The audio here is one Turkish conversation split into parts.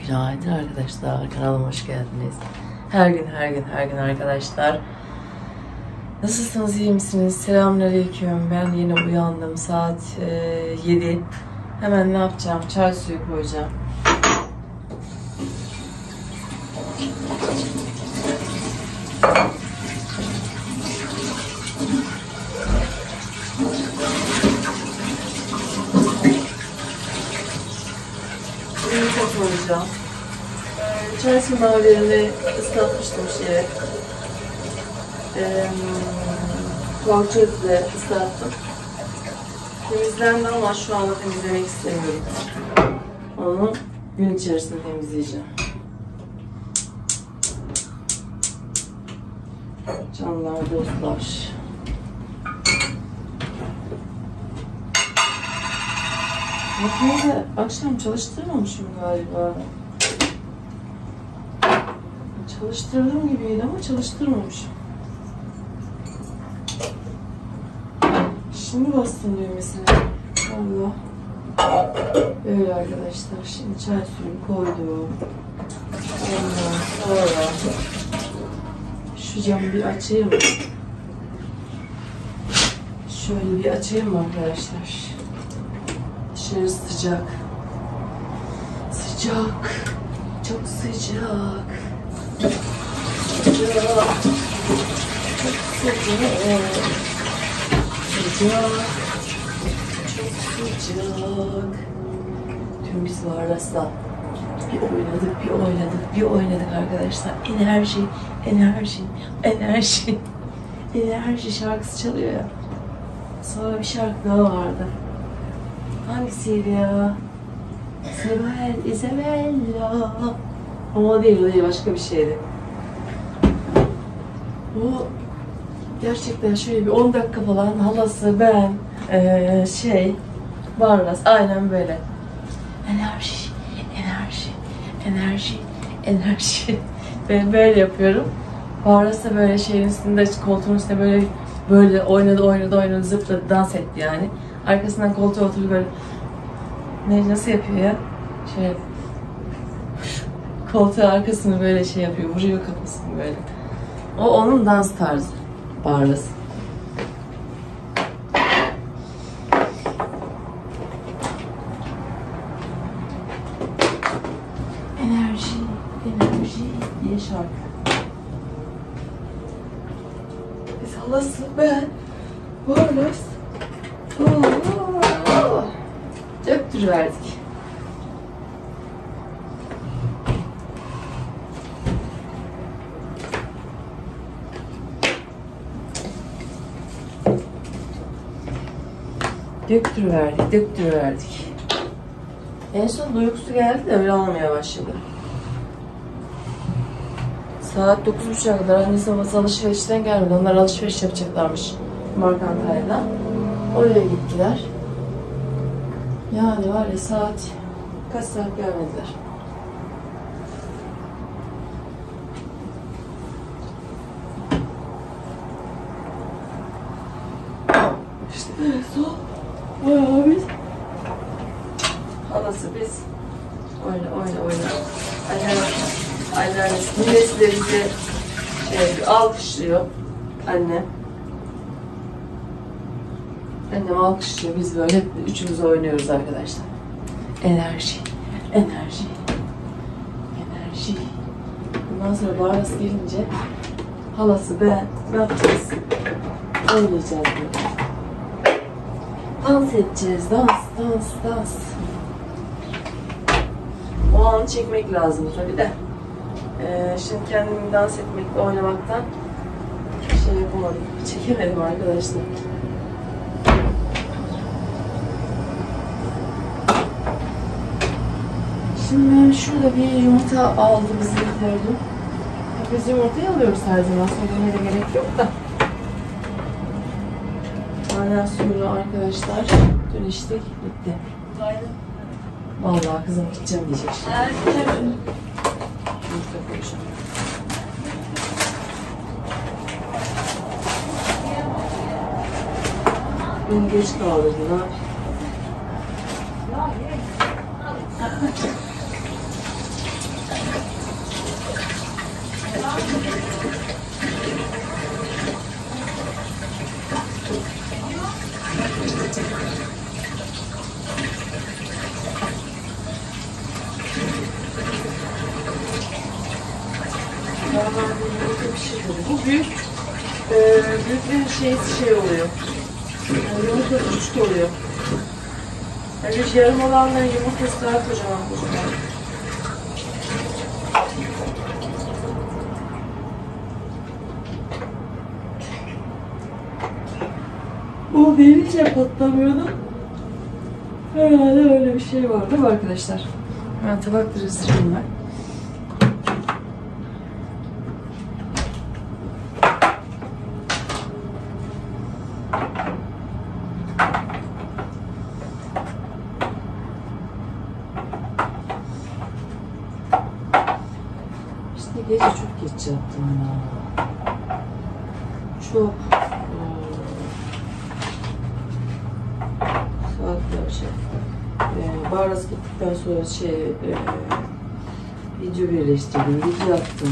Günaydın arkadaşlar, kanalıma hoş geldiniz. Her gün arkadaşlar. Nasılsınız, iyi misiniz? Selamünaleyküm. Ben yeni uyandım, saat 7. Hemen ne yapacağım? Çay suyu koyacağım. Koyacağım. Çay sınavlarını ıslatmıştım şeye. Poğaçayla ıslattım. Temizlendi ama şu anda temizlemek istemiyorum. Onu gün içerisinde temizleyeceğim. Canlar dostlar. Makineyi de akşam çalıştırmamışım galiba. Çalıştırdığım gibiydi ama çalıştırmamışım. Şimdi bastım düğmesine. Allah. Böyle arkadaşlar. Şimdi çay suyu koydum. Ondan sonra şu camı bir açayım. Şöyle bir açayım arkadaşlar. Dışarı sıcak. Sıcak. Çok sıcak. Sıcak. Çok sıcak. Sıcak. Çok sıcak. Dün biz Varlas'la bir oynadık arkadaşlar. Enerji şarkısı çalıyor ya. Sonra bir şarkı daha vardı. Hangisiydi ya? Isabella. O değil, başka bir şeydi. Bu gerçekten şöyle bir 10 dakika falan halası, ben, Varlas, aynen böyle. Enerji. Ben böyle yapıyorum. Varlas da böyle şeyin üstünde, koltuğun üstünde böyle oynadı, zıpladı, dans etti yani. Arkasından koltuğa oturup böyle nasıl yapıyor ya? Koltuğun arkasını böyle şey yapıyor, vuruyor kafasını böyle. O onun dans tarzı. Varlas. Enerji diye şarkı. Biz halası, ben, Varlas. Döktürüverdik. Döktürüverdik. En son uykusu geldi de öyle olmaya başladı. Saat 9.30'a kadar annesi babası alışverişten gelmedi. Onlar alışveriş yapacaklarmış Markantay'dan. Oraya gittiler. Yani var ya, saat kaç saat gelmediler. İşte en son bayağı biz halası, biz oyna. Anneannesi, ninesi de bizi alkışlıyor. Annem alkışlıyor, biz böyle üçümüz oynuyoruz arkadaşlar. Enerji. Bundan sonra Varlas gelince halası, ben ne yapacağız? Oynayacağız böyle. Dans edeceğiz, dans. O anı çekmek lazım tabii de. Şimdi kendimi dans etmekle, oynamaktan şey yapamadım, çekemedim arkadaşlar. Şimdi ben şurada bir yumurta aldım, gördüm. Biz yumurtayı alıyoruz her zaman, söylemeye de gerek yok da. Ondan sonra arkadaşlar, dün içtik, bitti. Vallahi kızım gideceğim diyecek şimdi. Yumurta koyacağım. Beni geç kaldırdı, ne yapayım? Bu büyük, büyük bir şey oluyor. Yani yumurta küçük oluyor. Yani yarım olanların yumurtası daha kocaman kocaman. Bu derince patlamıyordu. Herhalde öyle bir şey var değil mi arkadaşlar? Hemen tabakları ısırayım ben. İşte gece çok geç yattım ya. Çok saatlerce. Baharat gittikten sonra video birleştirdim, video yaptım.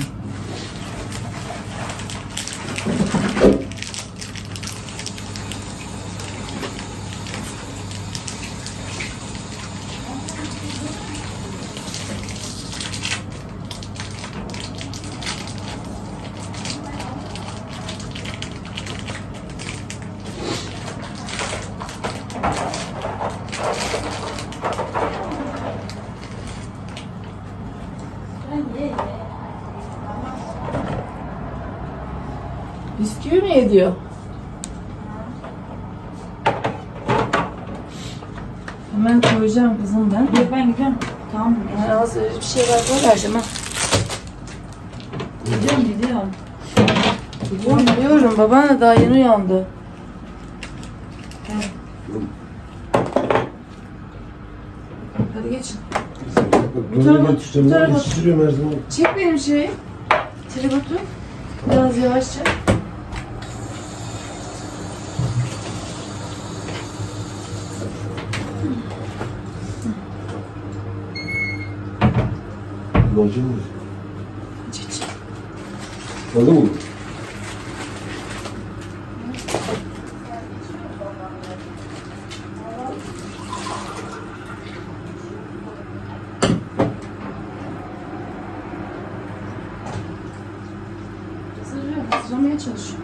Bisküvi mi ediyor? Hemen koyacağım kızım ben. Yok ben gidiyorum. Tamam mı? Yani az bir şeyler var vereceğim ha. Gidiyorum. Biliyorum. Baban da daha yeni uyandı. Evet. Hadi geçin. Bu tarafa sürüyorum her zaman. Çek benim şeyi. Tribotu. Biraz yavaşça. Lacı mı? Çiç. Tadı mı? Hazırlamaya çalışıyorum.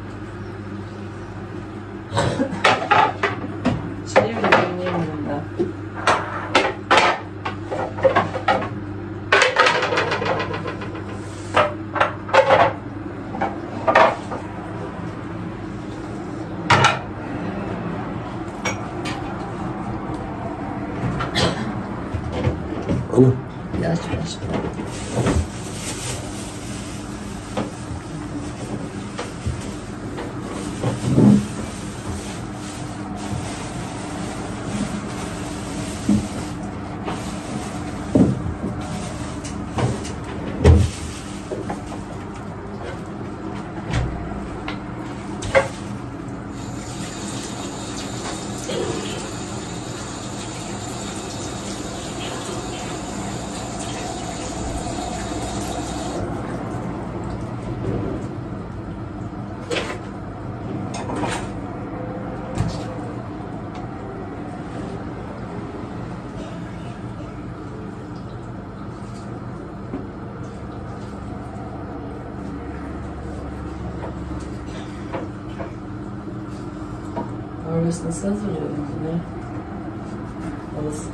Şeyi bile deneyemiyorum da. Ana. Yavaş yavaş. Orası nasıl hazırlıyorum bunları? Orası.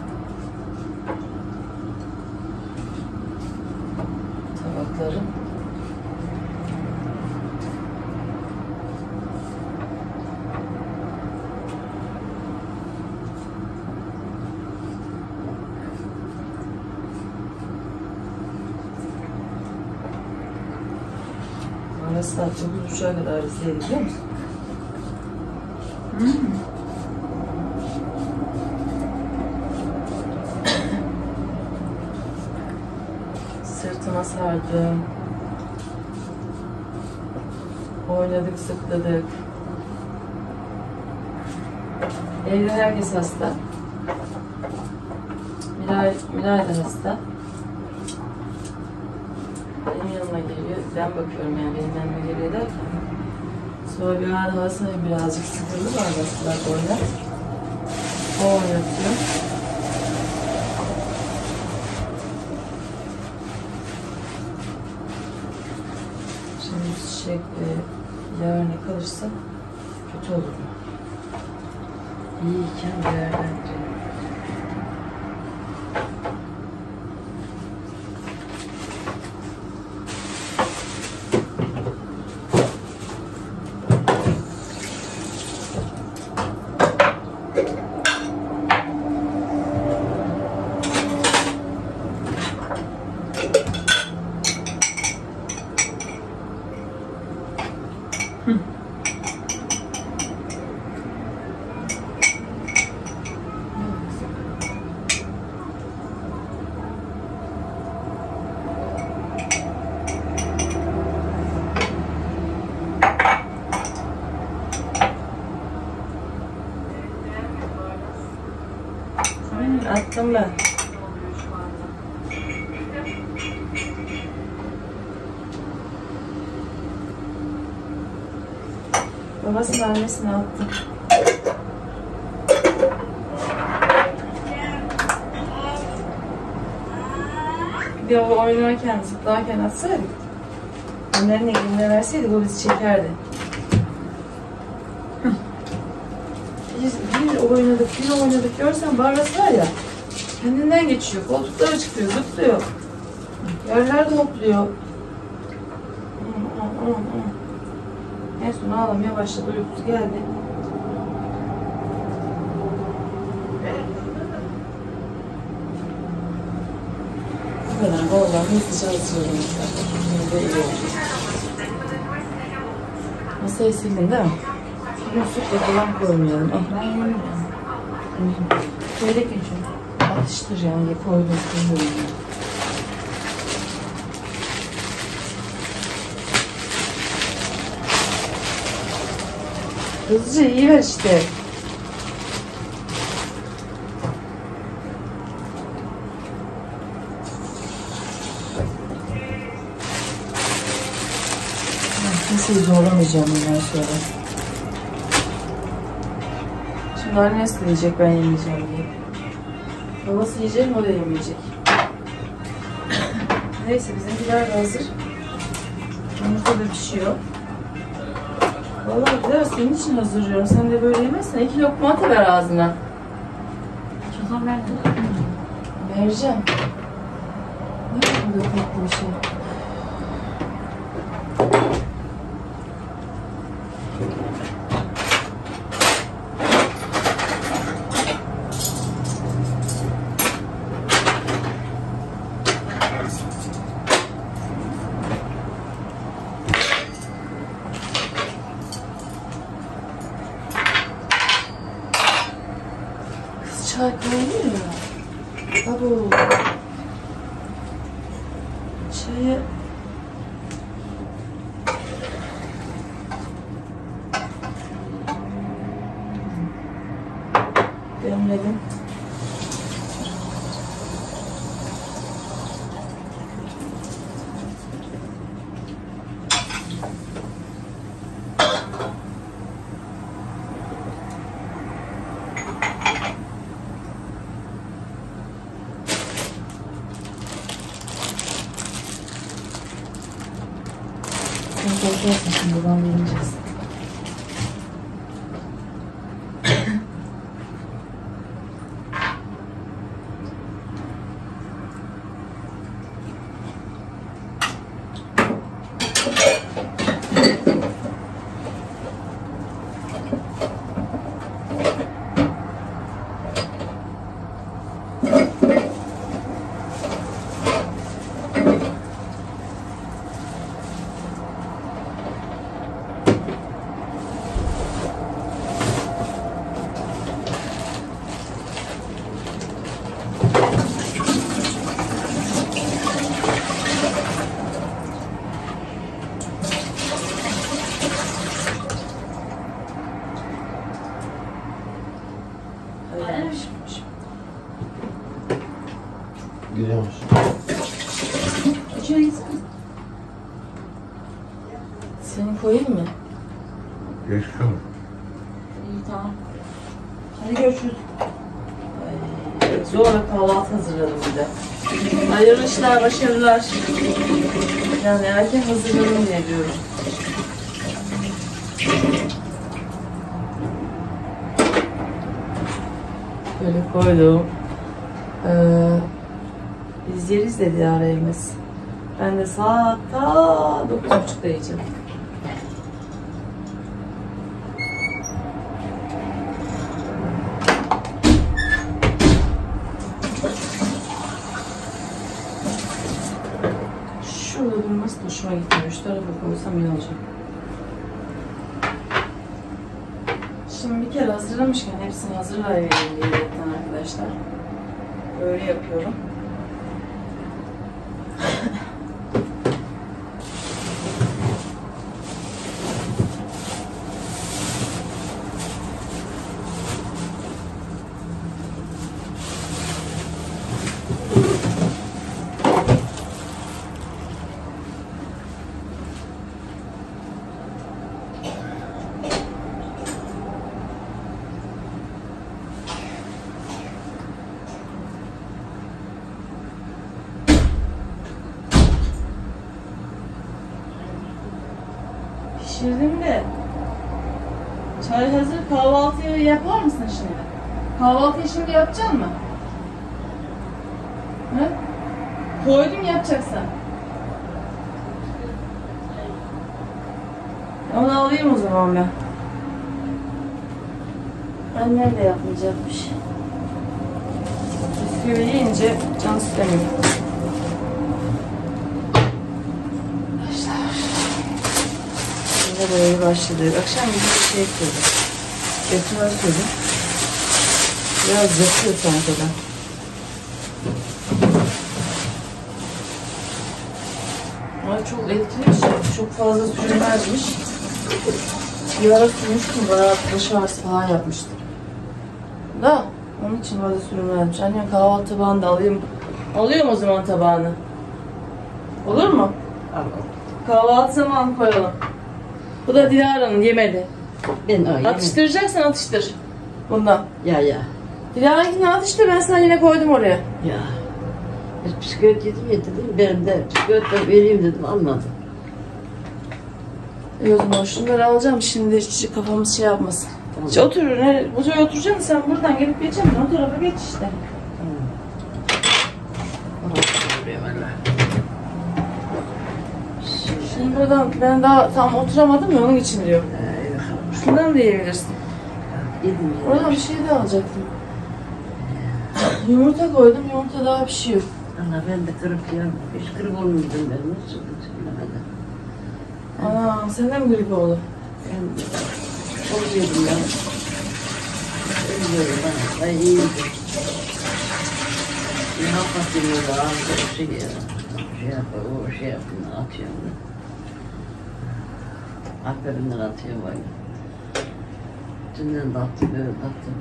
Tabakları. Orası saat 9.30'a kadar izleyelim biliyor musun? Sırtıma sardım. Oynadık, sıkladık. Evde herkes hasta. Milay da hasta. onun yanına geliyor. Ben bakıyorum yani benim yanıma geliyor derken. Sonra bir ara havasına birazcık sıkıldı var bastılar oynar. O oynatıyor. Şimdi çiçek yarına kalırsa kötü olur mu? İyiyken değerlendirelim. Attım ben. Babasının annesine attım. Bir de o oynarken, zıplarken atsaydık. Annenin eline verseydik o bizi çekerdi. Bir oynadık görsen Barlas var ya, kendinden geçiyor, koltuklara çıkıyor, zıplıyor, yerlerde hopluyor. En son ağlamaya başladı, uykusu geldi. Bu kadar, vallahi hızlıca hazırladım. Şimdi de iyi oldu. Masayı sildin değil mi? Muslukla falan koymayalım. Ben yemiyorum. Çeyrek geçiyorum. Atıştır yani, koydum. Hızlıca iyi ver işte. Kimseyi zorlamayacağım bundan sonra. Şimdi annesi de yiyecek, ben yemeyeceğim diye. Babası yiyecek, o da yemeyecek. Neyse, bizimkiler de hazır. Yumurta da pişiyor. Vallahi güzel, senin için hazırlıyorum. Sen de böyle yemezsen 2 lokma atıver ağzına. Çözüm verdim. Vereceğim. Ne kadar tatlı bir şey. Çay koyuyor ya. Abo. Çayı demledim. Sen korkuyorsun şimdi, buradan yiyeceğiz. Gidiyormuş. İçine gitsin. koyayım mı? Geç kal. İyi tamam. Hadi görüşürüz. Ay, zorla kahvaltı hazırladım bir de. Hayırlı işler, başarılar. Yani erken hazırladım diye diyorum. Böyle koydum. Biz yeriz dedi Dilara evimiz. Ben de saat ta 9.30'da yiyeceğim. Şurada durması da hoşuma gitmiyor. Şu tarafa koysam iyi olacak. Şimdi bir kere hazırlamışken hepsini hazırlayayım diyerekten arkadaşlar. Böyle yapıyorum. Pişirdim de. Çay hazır. Kahvaltıyı yapar mısın şimdi? Kahvaltıyı şimdi yapacak mısın? He? Koydum yapacaksan. Onu alayım o zaman ben. Annem de yapmayacakmış. Bisküvi yiyince can istemiyor. Böyle başladı. Akşam bir şey koydum. Götüme sürdüm. Biraz yakıyor sanki da. Ama çok etkili bir şey. Çok fazla sürmezmiş. Bir ara sürmüştüm. Bayağı baş ağrısı falan yapmıştım. Da onun için fazla sürmezmiş. Annem kahvaltı tabağını da alayım. Alıyorum o zaman tabağını. Olur mu? Tamam. Kahvaltı zamanı koyalım. Bu da Dilara'nın yemedi. Ben o yemek. Atıştıracaksan atıştır. Bundan. Ya. Dilara'nınkini atıştır, ben sana yine koydum oraya. Ya. Bir psikoloji yedim. Ben de psikoloji vereyim dedim. Almadım. O zaman şunları alacağım şimdi hiç kafamız şey yapmasın. Tamam. Hiç otur, buraya oturacaksın sen buradan gelip geçemedin. O tarafa geç işte. Şimdi buradan ben daha tam oturamadım ya onun için diyorum. Şundan da yiyebilirsin. Yedim ya. Oradan bir şey de alacaktım. Yumurta koydum, yumurta daha pişiyor. Allah ben de kırık ya. Hiç kırık olmadım ben. Nasıl bilemedim. Ana sen de mi grip oldu? Ben çok yedim ya. Ölüyorum ben. Ay iyiydi. Bir hafta geliyordu ağzı o şey ya. Şey yapar, o şey yapın atıyorum da. Akberinden atıyorum öyle. Dünden de attım, böyle de attım.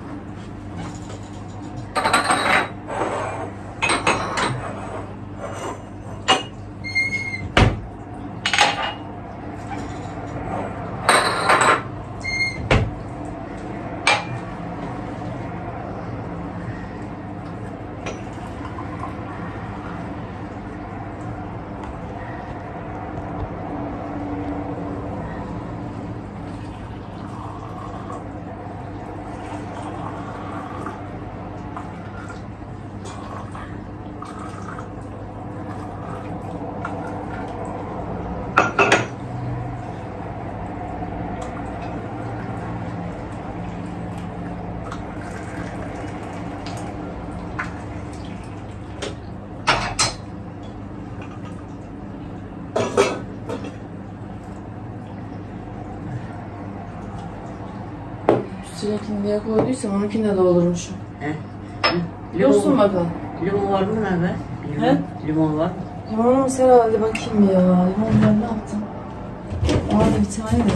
Üstüne diye koyduysam onunkini de doldurmuşum. He? Biliyorsun bakalım. Limon var mı lan be? He? Limon var mı? Limonumuz herhalde bakayım ya. Limon ben ne yaptım? Vardı bir tane de.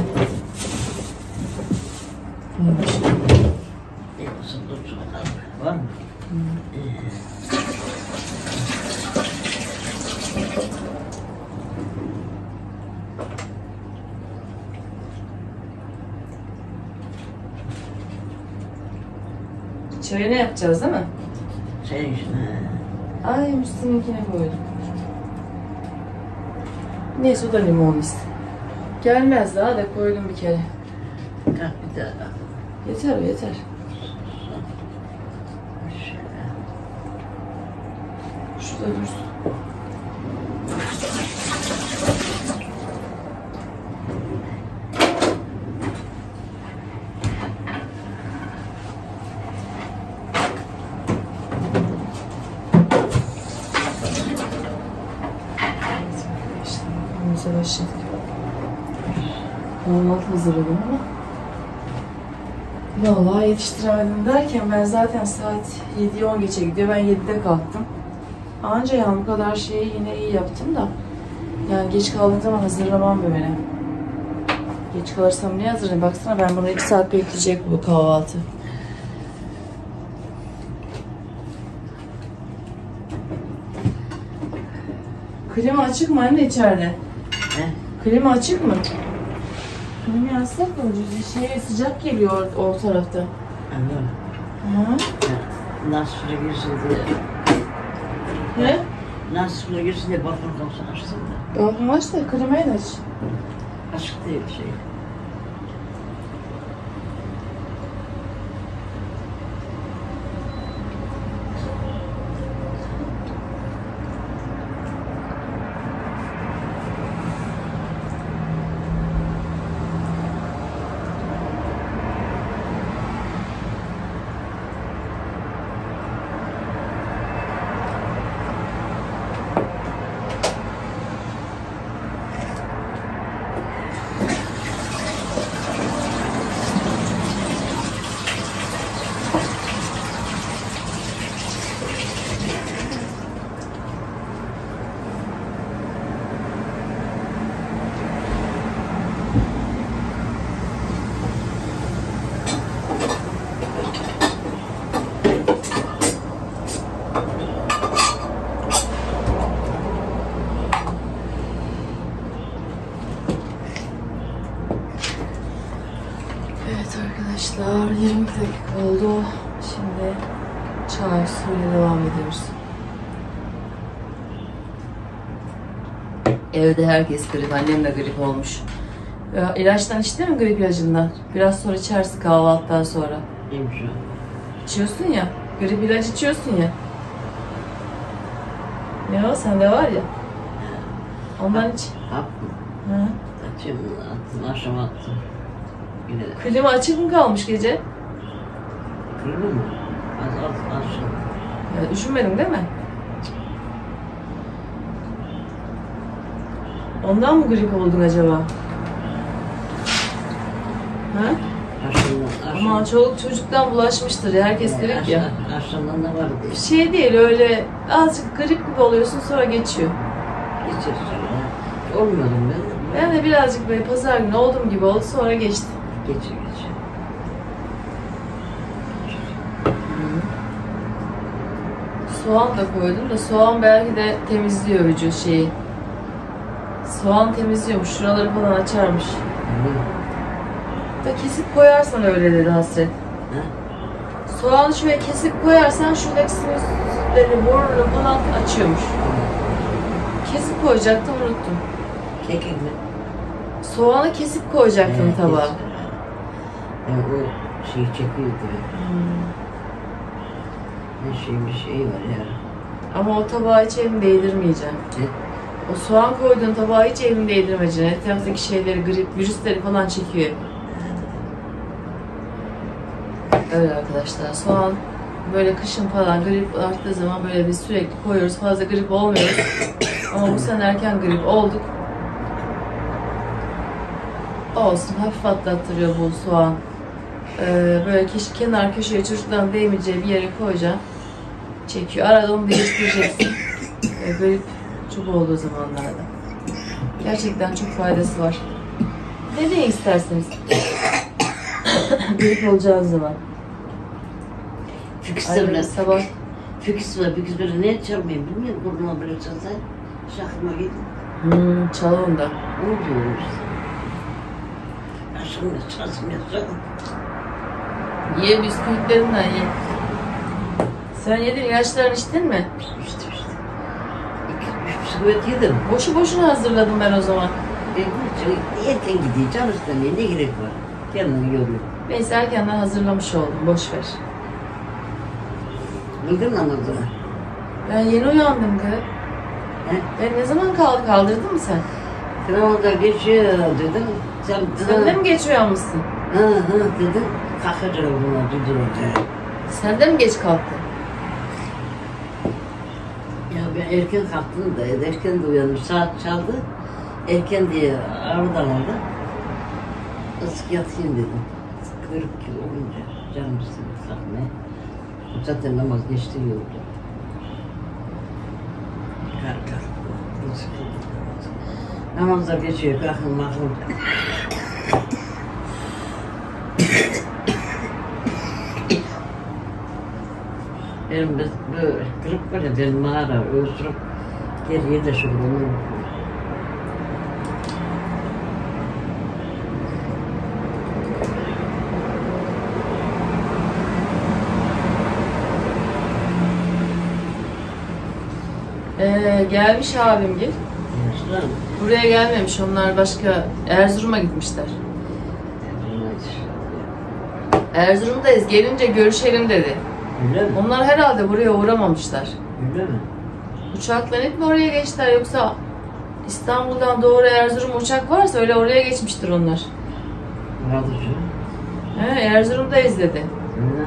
Neymiş? İyi olsun, dursun bakalım. Var mı? İyi. Çaya ne yapacağız değil mi? Sen işte. Ay Müslüm'ünkine koydum. Neyse o da limonlu. Gelmez daha da koydum bir kere. Kalk bir daha. Yeter yeter. Şöyle. Şurada dursun. Önümüze başladık. Kahvaltı hazırladım ama vallahi yetiştiremedim derken ben zaten saat 7'ye 10 geçe gidiyor. Ben 7'de kalktım. Anca yani bu kadar şeyi yine iyi yaptım da yani geç kaldığım zaman hazırlamam böyle. Geç kalırsam niye hazırlayayım? Baksana ben bunu 2 saat bekleyecek bu kahvaltı. Klima açık mı anne içeride? He? Klima açık mı? Klima açsak mı? Şey, sıcak geliyor o tarafta. Anladım. Hı. Nasıl girsin diye. Ne? Nasıl girsin diye balkon kapısını açtım da. Balkon aç da klimayı da aç. Açık değil şey. Evet arkadaşlar 20 dakika oldu. Şimdi çay suyla devam ediyoruz. Evde herkes grip. Annem de grip olmuş. Ya, ilaçtan içtin mi grip ilacından? Biraz sonra içersin kahvaltıdan sonra. İyiyim şu an. İçiyorsun ya. Grip ilacı içiyorsun ya. Ya sende var ya. Ondan iç. Hap mı? Hı. Açayım mı? Attım, akşam attım. Yine de. Klima açık mı kalmış gece? Kırılır mı? Az akşam. Ya, üşümedin değil mi? Ondan mı grip oldun acaba? Ha? Ama çoluk çocuktan bulaşmıştır ya. Herkes grip ya. Akşamdan da var diye. Bir şey değil öyle azıcık grip gibi oluyorsun sonra geçiyor. Geçer sonra. Olmadım ben. Ben de birazcık böyle pazar günü olduğum gibi oldu sonra geçti. Geçer. Soğan da koydum da soğan belki de temizliyor vücut şeyi. Soğan temizliyormuş. Şuraları falan açarmış. Da kesip koyarsan öyle dedi Hasret. Ha? Soğanı şöyle kesip koyarsan şuradaki sinüsleri, burnunu falan açıyormuş. Kesip koyacaktım unuttum. Kekik mi? Soğanı kesip koyacaktım tabağa. Yani o şeyi çekiyor direkt. Bir şey var ya. Ama o tabağa hiç elini değdirmeyeceğim. Ne? O soğan koyduğun tabağa hiç elini değdirmeyeceksin. Etraftaki şeyleri, grip, virüsleri falan çekiyor. Öyle arkadaşlar. Soğan böyle kışın falan grip arttığı zaman böyle biz sürekli koyuyoruz. Fazla grip olmuyoruz. Ama bu sene erken grip olduk. Olsun. Hafif atlattırıyor bu soğan. Böyle kenar köşeye çocukların değmeyeceği bir yere koyacaksın. Çekiyor. Arada onu değiştireceksin. Grip çok olduğu zamanlarda. Gerçekten çok faydası var. Ne deyin isterseniz. Grip olacağınız zaman. Fikisle Sabah Fikis böyle ne çalmayayım bilmiyorum. Burnuma böyle çalsay şakıma gidin. çalın da. Ne oluyor işte? Aşkım ne çalsın ya çalın. Ye bisküvitlerinden ye. Sen yedin, ilaçlarını içtin mi? İşte. 2-3 bisküvit yedim. Boşu boşuna hazırladım ben o zaman. Erken gidiyor, çalıştırmaya ne gerek var? Kendini yoruyor. Neyse erkenden hazırlamış oldum, boş ver. Bildin mi anladığını? Ben yeni uyandım kız. He? Ben ne zaman kaldırdın mı sen? Sınavda geçiyor dedim. Sen de mi geç uyanmışsın? Hı dedim. Kalkacağım buna durdu. Sen de mi geç kalktın? Ya ben erken kalktım da erken de uyandım. Saat çaldı. Erken diye aradan aldı. Azıcık yatayım dedim. 40 kilo olunca canım istedi kalkmaya. Zaten namaz geçti yolda. Kalk. Namazlar geçiyor, kalkın mahlum. Benim böyle kırık var ya, benim mağara, öldürüp geriye de şöyle onu Gelmiş abim gel. Buraya gelmemiş, onlar başka Erzurum'a gitmişler. Erzurum'dayız, gelince görüşelim dedi. Öyle mi? Onlar herhalde buraya uğramamışlar. Öyle mi? Uçakla net mi oraya geçtiler yoksa İstanbul'dan doğru Erzurum uçak varsa öyle oraya geçmiştir onlar. Vardı canım. Erzurum'dayız dedi. Öyle.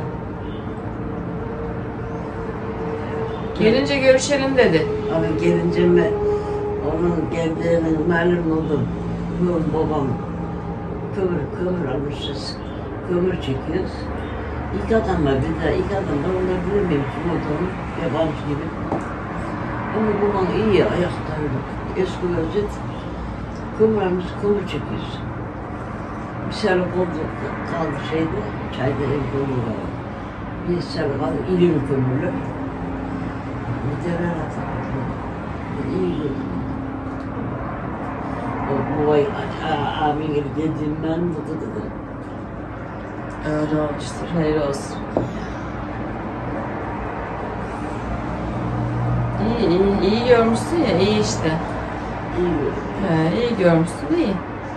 Gelince görüşelim dedi. Abi gelince mi onun geldiğini malum oldu. Babam kömür almışız. Kömür çekiyoruz. İlk adam var bir daha, ilk adam var, onlar bilmiyor kim olduğunu, yabancı gibi. Ama babam iyi ayaktaydı. Eski özet. Kömür almış, kömür çekiyoruz. Bir sarı kaldı şeyde, çayda evde olur. Bir sarı kaldı, ilim kömürlü. Bir de ben hatırladım. İyi gördüm. Bu ay abin gibi dedim ben bu dedi. Öyle olmuştur, hayır olsun. İyi görmüşsün ya, iyi işte. İyi gördüm. İyi görmüşsün, iyi.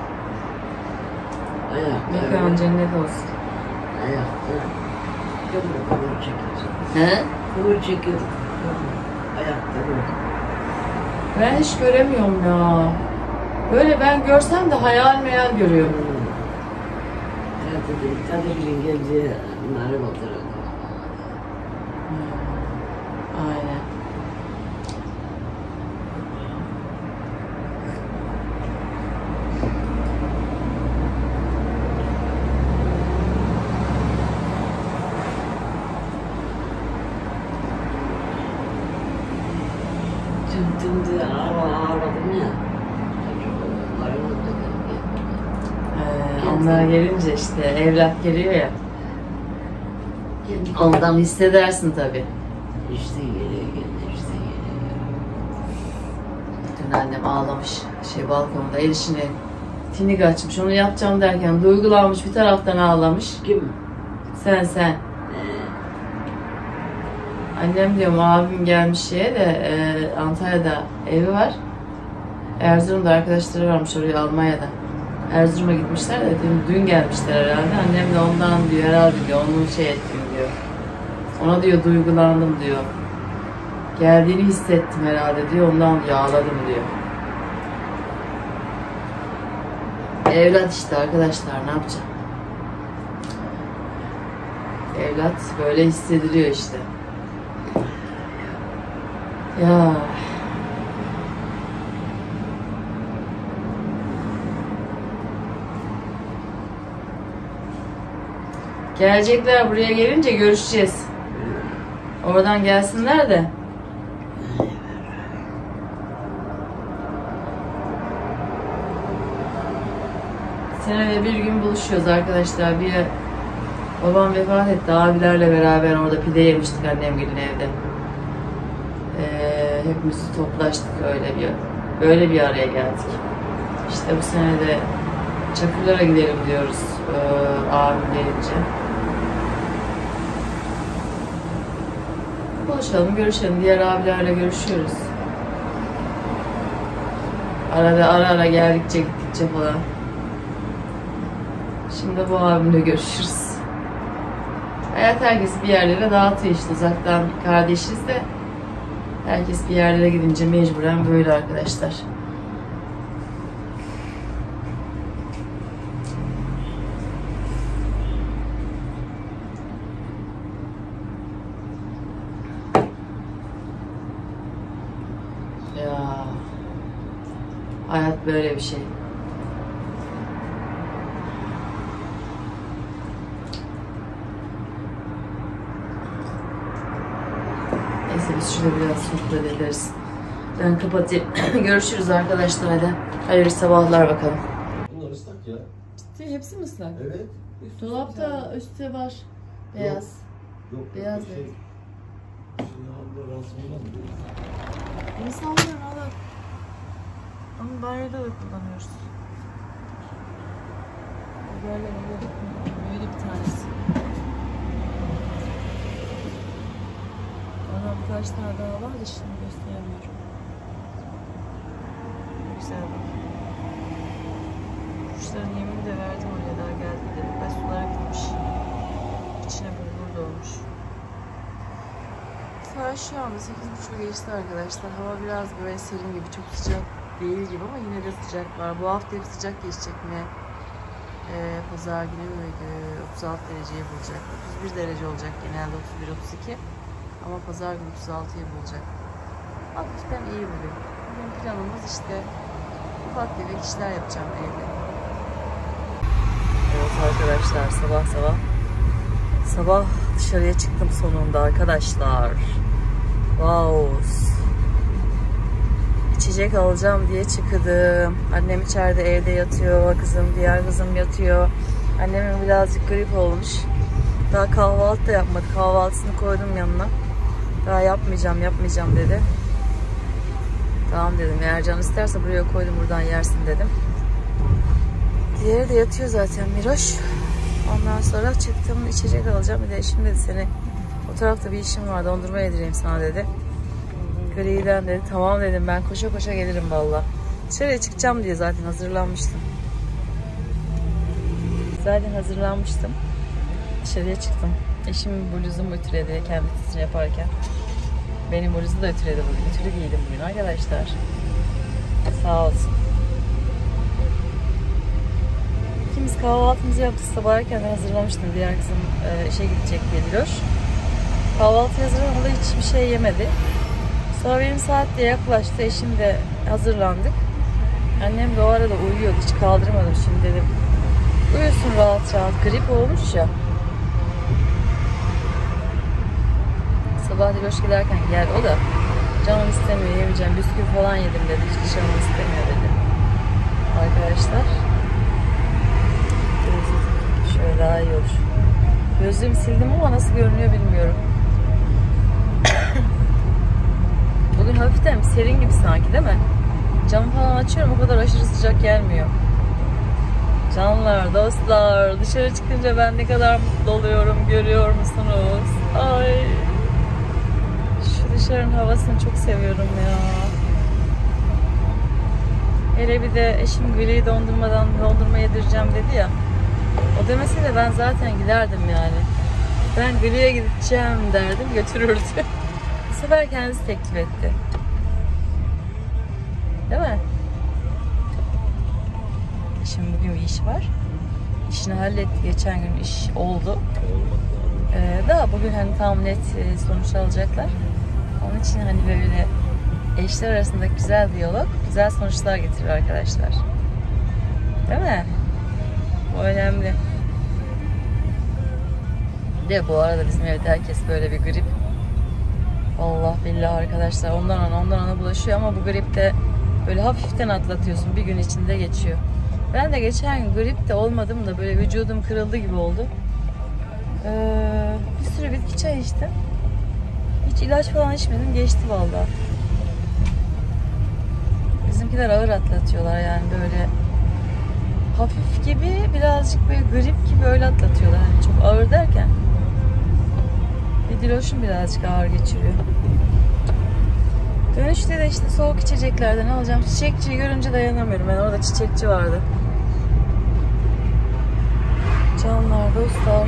Ayakta. Mekan cennet olsun. Ayakta. Kömür çekiyoruz. Kömür çekiyoruz. Ayakta böyle. Ben hiç göremiyorum ya. Böyle ben görsem de hayal meyal görüyorum. Kadir'in geldiği narı oturdu. Aynen. Tüm diye ağladım ya. Onlar gelince işte evlat geliyor ya. Ondan hissedersin tabii. İşte geliyor. Dün annem ağlamış balkonda el işini tinik açmış, onu yapacağım derken duygulanmış, bir taraftan ağlamış. Kim? Sen. Annem diyorum abim gelmiş Antalya'da evi var. Erzurum'da arkadaşları varmış oraya Almanya'da. Erzurum'a gitmişler de dün gelmişler herhalde. Annem de ondan diyor herhalde diyor onu ettim diyor. Ona diyor duygulandım diyor. Geldiğini hissettim herhalde diyor ondan diyor ağladım diyor. Evlat işte arkadaşlar ne yapacağım? Evlat böyle hissediliyor işte. Ya. Gelecekler buraya gelince görüşeceğiz. Oradan gelsinler de. Senede bir gün buluşuyoruz arkadaşlar. Babam vefat etti. Abilerle beraber orada pide yemiştik annemgilin evde. Hepimiz toplaştık böyle bir araya geldik. İşte bu sene de Çakırlara gidelim diyoruz abim gelince. Buluşalım, görüşelim. Diğer abilerle görüşüyoruz. Ara ara geldikçe gittikçe falan. Şimdi bu abimle görüşürüz. Hayat herkes bir yerlere dağıtıyor işte. Uzaktan kardeşiz de herkes bir yerlere gidince mecburen böyle arkadaşlar. Ya hayat böyle bir şey. Neyse biz şurada biraz sohbet ederiz. Ben kapatayım. Görüşürüz arkadaşlar hadi. Hayırlı sabahlar bakalım. Bunlar ıslak ya. Ciddi hepsi mi ıslak? Evet. Dolapta üstte var. Beyaz. Yok. Beyaz Şey, beyaz. şimdi abla rahatsız olmaz mı? Nasıl alıyorsun oğlum? Onu banyoda da kullanıyoruz. Böyle böyle bir tanesi. Bana birkaç tane daha var da şimdi gösteremiyorum. Güzel bak. Kuşların yemini de verdim oraya daha geldi de. Ve sulara gitmiş. İçine bulgur dolmuş. Saat şu anda 8.30 geçti arkadaşlar. Hava biraz böyle serin gibi, çok sıcak değil gibi ama yine de sıcak var. Bu hafta hep sıcak geçecek mi? Pazar günü müydü? 36 dereceyi bulacak. 31 derece olacak genelde, 31-32. Ama pazar günü 36'yı bulacak. Hafiften iyi bugün. Bugün planımız işte ufak tefek işler yapacağım evde. Evet arkadaşlar, sabah dışarıya çıktım sonunda arkadaşlar. Wow. İçecek alacağım diye çıktım. Annem içeride evde yatıyor. Diğer kızım yatıyor. Annemin birazcık grip olmuş. Daha kahvaltı da yapmadı. Kahvaltısını koydum yanına. Daha yapmayacağım dedi. Tamam dedim. Eğer can isterse buraya koydum, buradan yersin dedim. Diğeri de yatıyor zaten Miroş. Ondan sonra çıktım, içecek alacağım. Bir de eşim dedi, seni o tarafta bir işim var, dondurma yedireyim sana dedi. Griden dedi. Tamam dedim, ben koşa koşa gelirim valla. Dışarıya çıkacağım diye zaten hazırlanmıştım. Dışarıya çıktım. Eşimin bluzumu ütüledi kendisini yaparken. Benim bluzumu da ütüledi bugün. Ütülü giydim bugün arkadaşlar. Sağ olsun. İkimiz kahvaltımızı yaptık. Sabah erkenden hazırlamıştım. Diğer kızım işe gidecek diye Diloş. Kahvaltı hazırlamadı, hiçbir şey yemedi. Sonra benim saat de yaklaştı. Eşim de hazırlandık. Annem de o arada uyuyordu. Hiç kaldırmadım şimdi dedim. Uyusun rahat rahat. Grip olmuş ya. Sabah Diloş giderken geldi. O da canım istemiyor, yemeyeceğim. Bisküvi falan yedim dedi. Hiç canım istemiyor dedi. Arkadaşlar. Şöyle daha iyi olur. Gözlüğümü sildim ama nasıl görünüyor bilmiyorum. Bugün hafiften serin gibi sanki değil mi? Camı falan açıyorum, o kadar aşırı sıcak gelmiyor. Canlar, dostlar, dışarı çıkınca ben ne kadar mutlu oluyorum, görüyor musunuz? Ay, şu dışarının havasını çok seviyorum ya. Hele bir de eşim Gül'ü dondurma yedireceğim dedi ya. O demese de ben zaten giderdim yani. Ben Gül'ü'ye gideceğim derdim, götürürdü. Bu sefer kendisi teklif etti. Değil mi? Şimdi bugün bir iş var. İşini halletti. Geçen gün iş oldu. Daha bugün hani tam net sonuç alacaklar. Onun için hani böyle eşler arasında güzel diyalog, güzel sonuçlar getirir arkadaşlar. Değil mi? Bu önemli. De bu arada bizim evde herkes böyle bir grip. Allah billahi arkadaşlar, ondan ona bulaşıyor ama bu grip de böyle hafiften atlatıyorsun, bir gün içinde geçiyor. Ben de geçen gün grip de olmadım da böyle vücudum kırıldı gibi oldu. Bir sürü bitki çay içtim. Hiç ilaç falan içmedim, geçti vallahi. Bizimkiler ağır atlatıyorlar yani, böyle hafif gibi, birazcık böyle grip gibi öyle atlatıyorlar. Yani çok ağır derken. Bir Diloş'um birazcık ağır geçiriyor. Dönüşte de işte soğuk içeceklerden alacağım. Çiçekçiyi görünce dayanamıyorum. Ben orada çiçekçi vardı. Canlar, dostlar.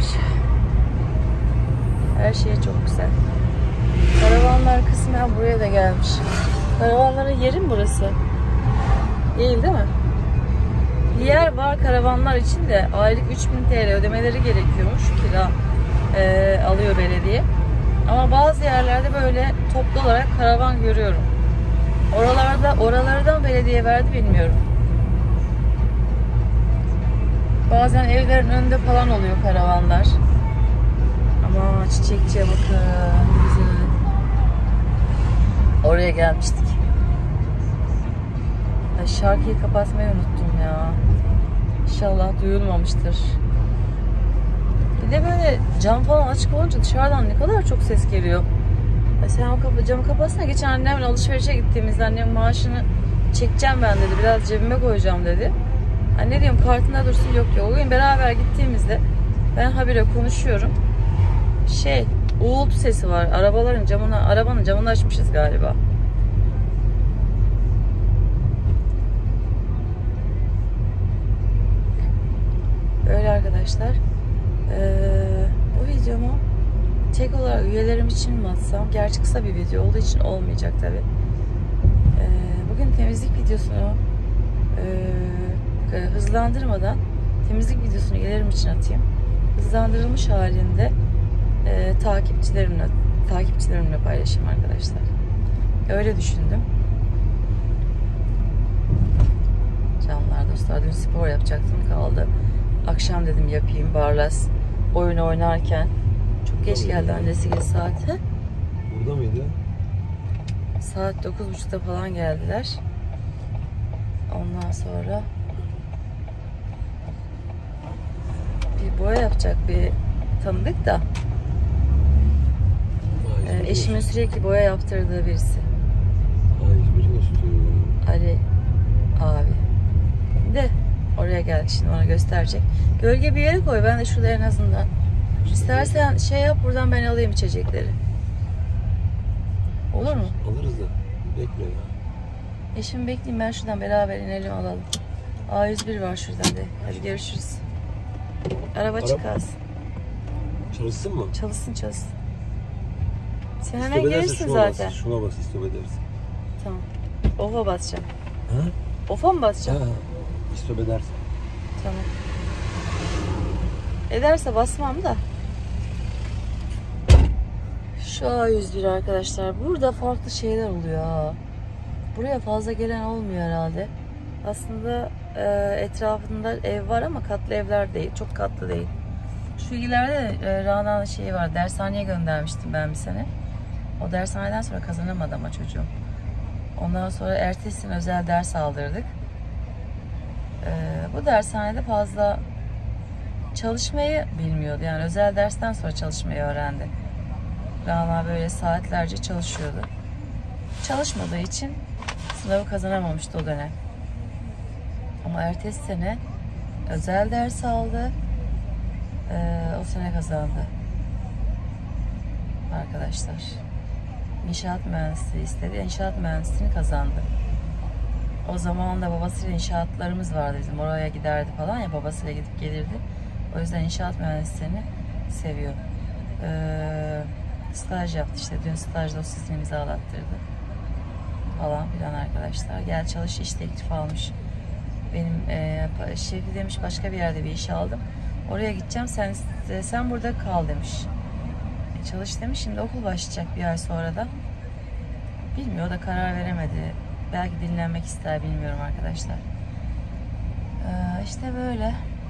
Her şey çok güzel. Karavanlar kısmen buraya da gelmiş. Karavanların yeri mi burası? Değil mi? Bir yer var karavanlar için de aylık 3000 TL ödemeleri gerekiyormuş. Kira alıyor belediye. Ama bazı yerlerde böyle toplu olarak karavan görüyorum. Oralardan belediye verdi bilmiyorum. Bazen evlerin önünde falan oluyor karavanlar. Ama çiçekçiye bakın. Güzel. Oraya gelmiştik. Ay, şarkıyı kapatmayı unuttum ya. İnşallah duyulmamıştır. Bir de böyle cam falan açık olunca dışarıdan ne kadar çok ses geliyor. Sen o camı kapatsana. Geçen annemle alışverişe gittiğimizde annem maaşını çekeceğim ben dedi. Biraz cebime koyacağım dedi. Anne diyorum kartında dursun, yok ya. O gün beraber gittiğimizde ben habire konuşuyorum. Uğultu sesi var. Arabanın camını açmışız galiba. Böyle arkadaşlar. Bu videomu tek olarak üyelerim için mi atsam? Gerçi kısa bir video olduğu için olmayacak tabi. Bugün temizlik videosunu hızlandırmadan temizlik videosunu üyelerim için atayım. Hızlandırılmış halinde takipçilerimle paylaşayım arkadaşlar. Öyle düşündüm. Canlar, dostlar, dün spor yapacaktım, kaldı. Akşam dedim yapayım. Barlas oyun oynarken çok geç geldi annesi geç saat. Burada mıydı? Saat 9.30'da falan geldiler. Ondan sonra bir boya yapacak bir tanıdık da eşimin sürekli boya yaptırdığı birisi. Ali abi de oraya geldik, şimdi ona gösterecek. Gölge bir yere koy, ben de şurada en azından. İstersen yap, buradan ben alayım içecekleri. Olur mu? Alırız da. Bekle ya. Eşimi bekleyeyim, ben şuradan beraber inelim alalım. A101 var şuradan de. Hadi görüşürüz. Araba çıkarsın. Çalışsın mı? Çalışsın. Sen hemen gelirsin zaten. Şuna bas, istop edersin. Tamam. Off'a basacağım. Ha? Off'a mı basacağım? Ha. İstop edersin. Tamam. Ederse basmam da. Şu A101 arkadaşlar. Burada farklı şeyler oluyor ha. Buraya fazla gelen olmuyor herhalde. Aslında etrafında ev var ama katlı evler değil. Çok katlı değil. Şu ileride Rana'nın şeyi var. Dershaneye göndermiştim ben bir sene. O dershaneden sonra kazanamadı ama çocuğum. Ondan sonra ertesi sene özel ders aldırdık. Bu dershanede fazla çalışmayı bilmiyordu. Yani özel dersten sonra çalışmayı öğrendi. Rana böyle saatlerce çalışıyordu. Çalışmadığı için sınavı kazanamamıştı o dönem. Ama ertesi sene özel ders aldı. O sene kazandı. Arkadaşlar. İnşaat mühendisliği istedi. İnşaat mühendisliğini kazandı. O zaman da babasıyla inşaatlarımız vardı bizim. Oraya giderdi falan ya, babasıyla gidip gelirdi. O yüzden inşaat mühendisliğini seviyor. Staj yaptı işte. Dün staj dosyasını imzalattırdı. Falan filan arkadaşlar. Gel çalış, iş teklifi almış. Benim şefi demiş başka bir yerde bir iş aldım. Oraya gideceğim, sen burada kal demiş. Çalış demiş. Şimdi okul başlayacak bir ay sonra da. Bilmiyor, o da karar veremedi. Belki dinlenmek ister, bilmiyorum arkadaşlar. İşte böyle.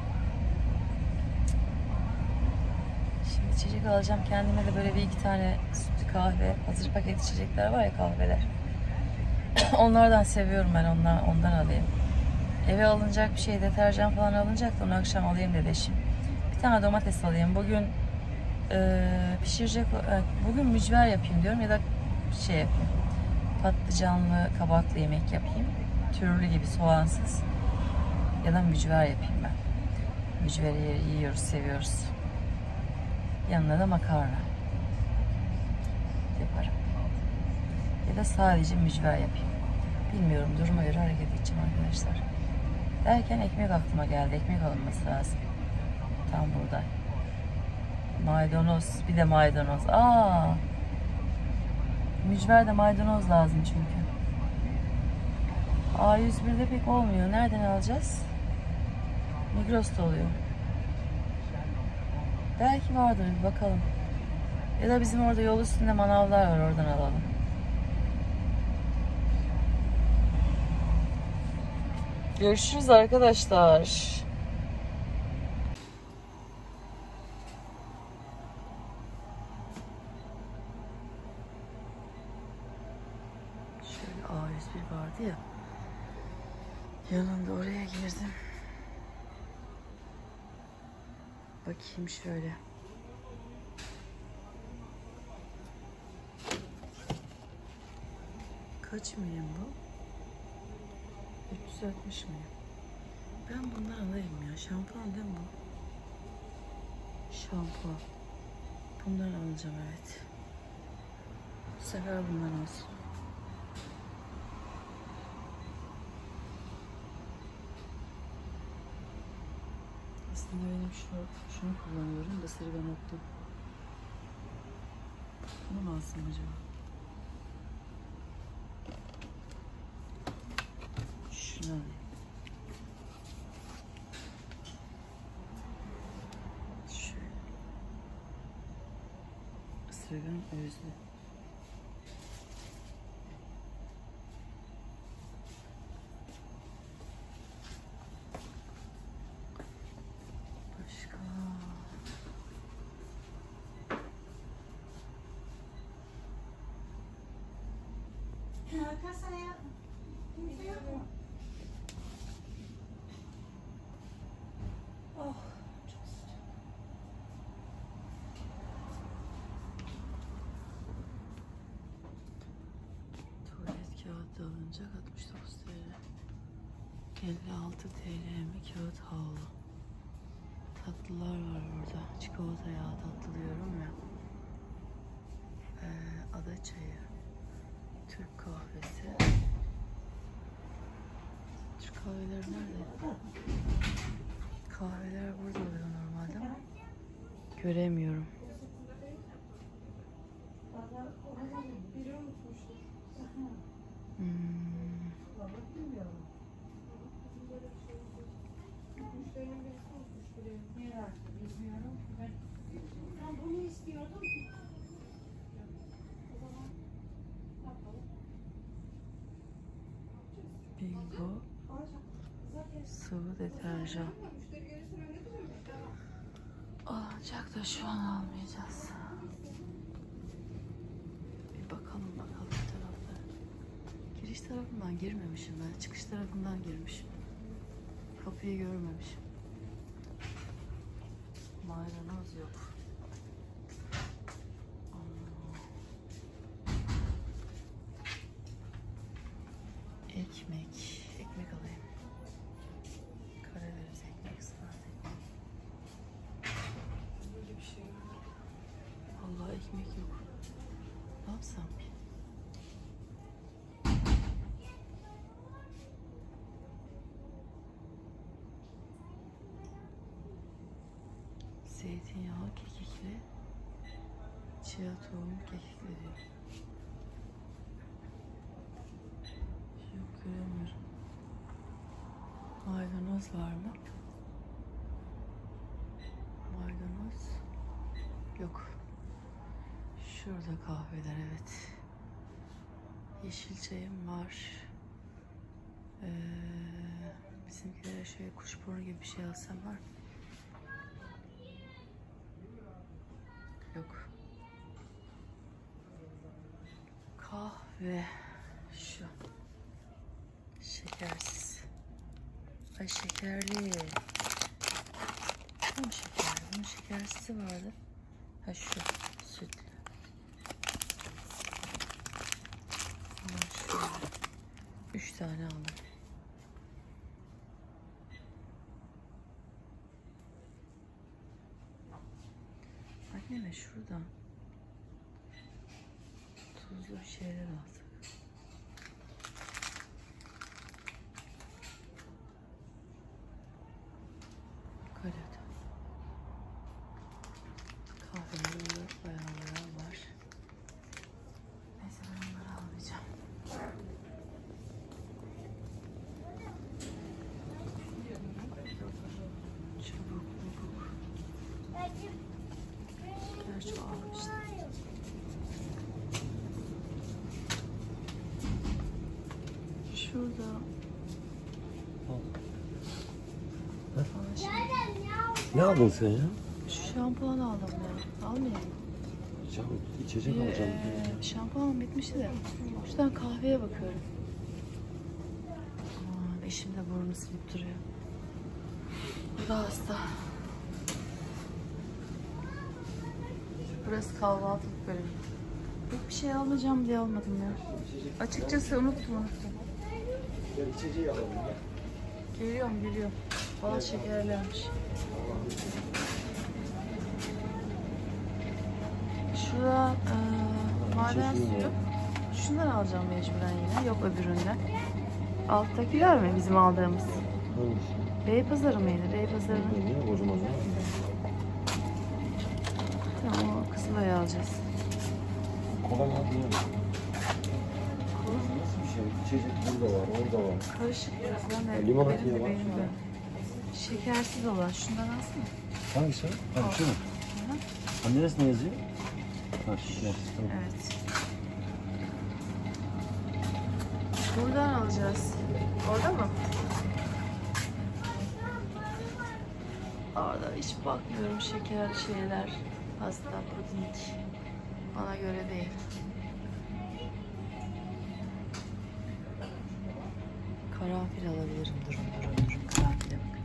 Şimdi içecek alacağım. Kendime de böyle bir iki tane sütlü kahve, hazır paket içecekler var ya, kahveler. Onlardan seviyorum ben, ondan alayım. Eve alınacak bir şey, deterjan falan alınacak da onu akşam alayım dedi eşim. Bir tane domates alayım. Bugün pişirecek, bugün mücver yapayım diyorum ya da şey yapayım. Patlıcanlı, kabaklı yemek yapayım. Türlü gibi, soğansız. Ya da mücver yapayım ben. Mücveri yiyoruz, seviyoruz. Yanına da makarna. yaparım. Ya da sadece mücver yapayım. Bilmiyorum, duruma göre hareket edeceğim arkadaşlar. Derken ekmek aklıma geldi. Ekmek alınması lazım. Tam burada. Maydanoz. Bir de maydanoz. Mücverde maydanoz lazım çünkü. A101'de pek olmuyor. Nereden alacağız? Migros'ta oluyor. Belki vardır, bir bakalım. Ya da bizim orada yol üstünde manavlar var, oradan alalım. Görüşürüz arkadaşlar. Şöyle A101 vardı ya. Yanında oraya girdim. Bakayım şöyle. Kaç milim bu? 360 milim. Ben bundan alayım ya. Şampuan değil mi bu? Şampuan. Bundan alacağım, evet. Bu sefer bundan olsun. Aslında benim şunu kullanıyorum da Sırganot'ta. Bunu mu alsam acaba? Şunu alayım. Şöyle. Sırgan özlü. Başka. Kasaya kimse yok mu? Oh, çok sıcak. Tuvalet kağıdı alınacak 69 TL. 56 TL mi kağıt havlu. Tatlılar var burada. Çikolata yağı tatlıyorum ya. Ada çayı. Türk kahvesi. Türk kahveler nerede? Kahveler burada oluyor normalde ama göremiyorum. Ben bunu istiyordum. Bingo sıvı deterjan. Alacak da şu an almayacağız. Bir bakalım bu taraflara. Giriş tarafından girmemişim ben. Çıkış tarafından girmişim. Kapıyı görmemişim. Maydanoz yok. Ekmek alayım. Karadeniz ekmek, sade. Böyle bir şey yok. Vallahi ekmek yok. Ne yapsam? Zeytinyağı, kekikli, chia tohumu, kekikli diyor. Yok, göremiyorum. Maydanoz var mı? Maydanoz yok. Şurada kahveler, evet. Yeşil çayım var. Bizimkilere şöyle kuşburnu gibi bir şey alsam var. Yok. Kahve şu. Şekersiz. Ay şekerli. Tam şekerli. Bunun şekersizi vardı. Ha şu sütlü. Şöyle 3 tane aldım. Anneme şuradan tuzlu bir şeyler alsak. Kalede. Kahvenin bayağı var. Neyse ben bunları almayacağım. Çubuk. Gerçi almıştım. Şurada. Ne aldın sen ya? Şu şampuan aldım ya. Almayayım mı? Canım içecek alacağım. Şampuan bitmişti de. Şuradan kahveye bakıyorum. Aman eşim de burnunu silip duruyor. Bu da hasta. Burası kahvaltılık bölüm. Pek bir şey almayacağım diye almadım ya. Açıkçası unuttum. Gel içeceği alalım ya. Geliyorum. Bal şekerlermiş. Şurada maden suyu. Şundan alacağım mecburen yine. Yok öbüründen. Alttakiler mi bizim aldığımız? Hangisi? Beypazarı mıydı? Beypazarı'nın. Ne o zaman? Tamam o Kızılay'ı alacağız. Kolay hadi ya. Nasıl bir şey? İçecek burada var, orada var. Karışık biraz. Ben de Limonata benim de var benim şurada. de. Şekersiz olan. Şundan alsana. Hangisi? Ha şu mu? Ha neresine yazıyor? Ha şeker. Tamam. Evet. Buradan alacağız. Orada mı? Orada hiç bakmıyorum. Şekerli şeyler. Pasta, puding. Bana göre değil. Karanfil alabilirim. Durun. Karanfile bak.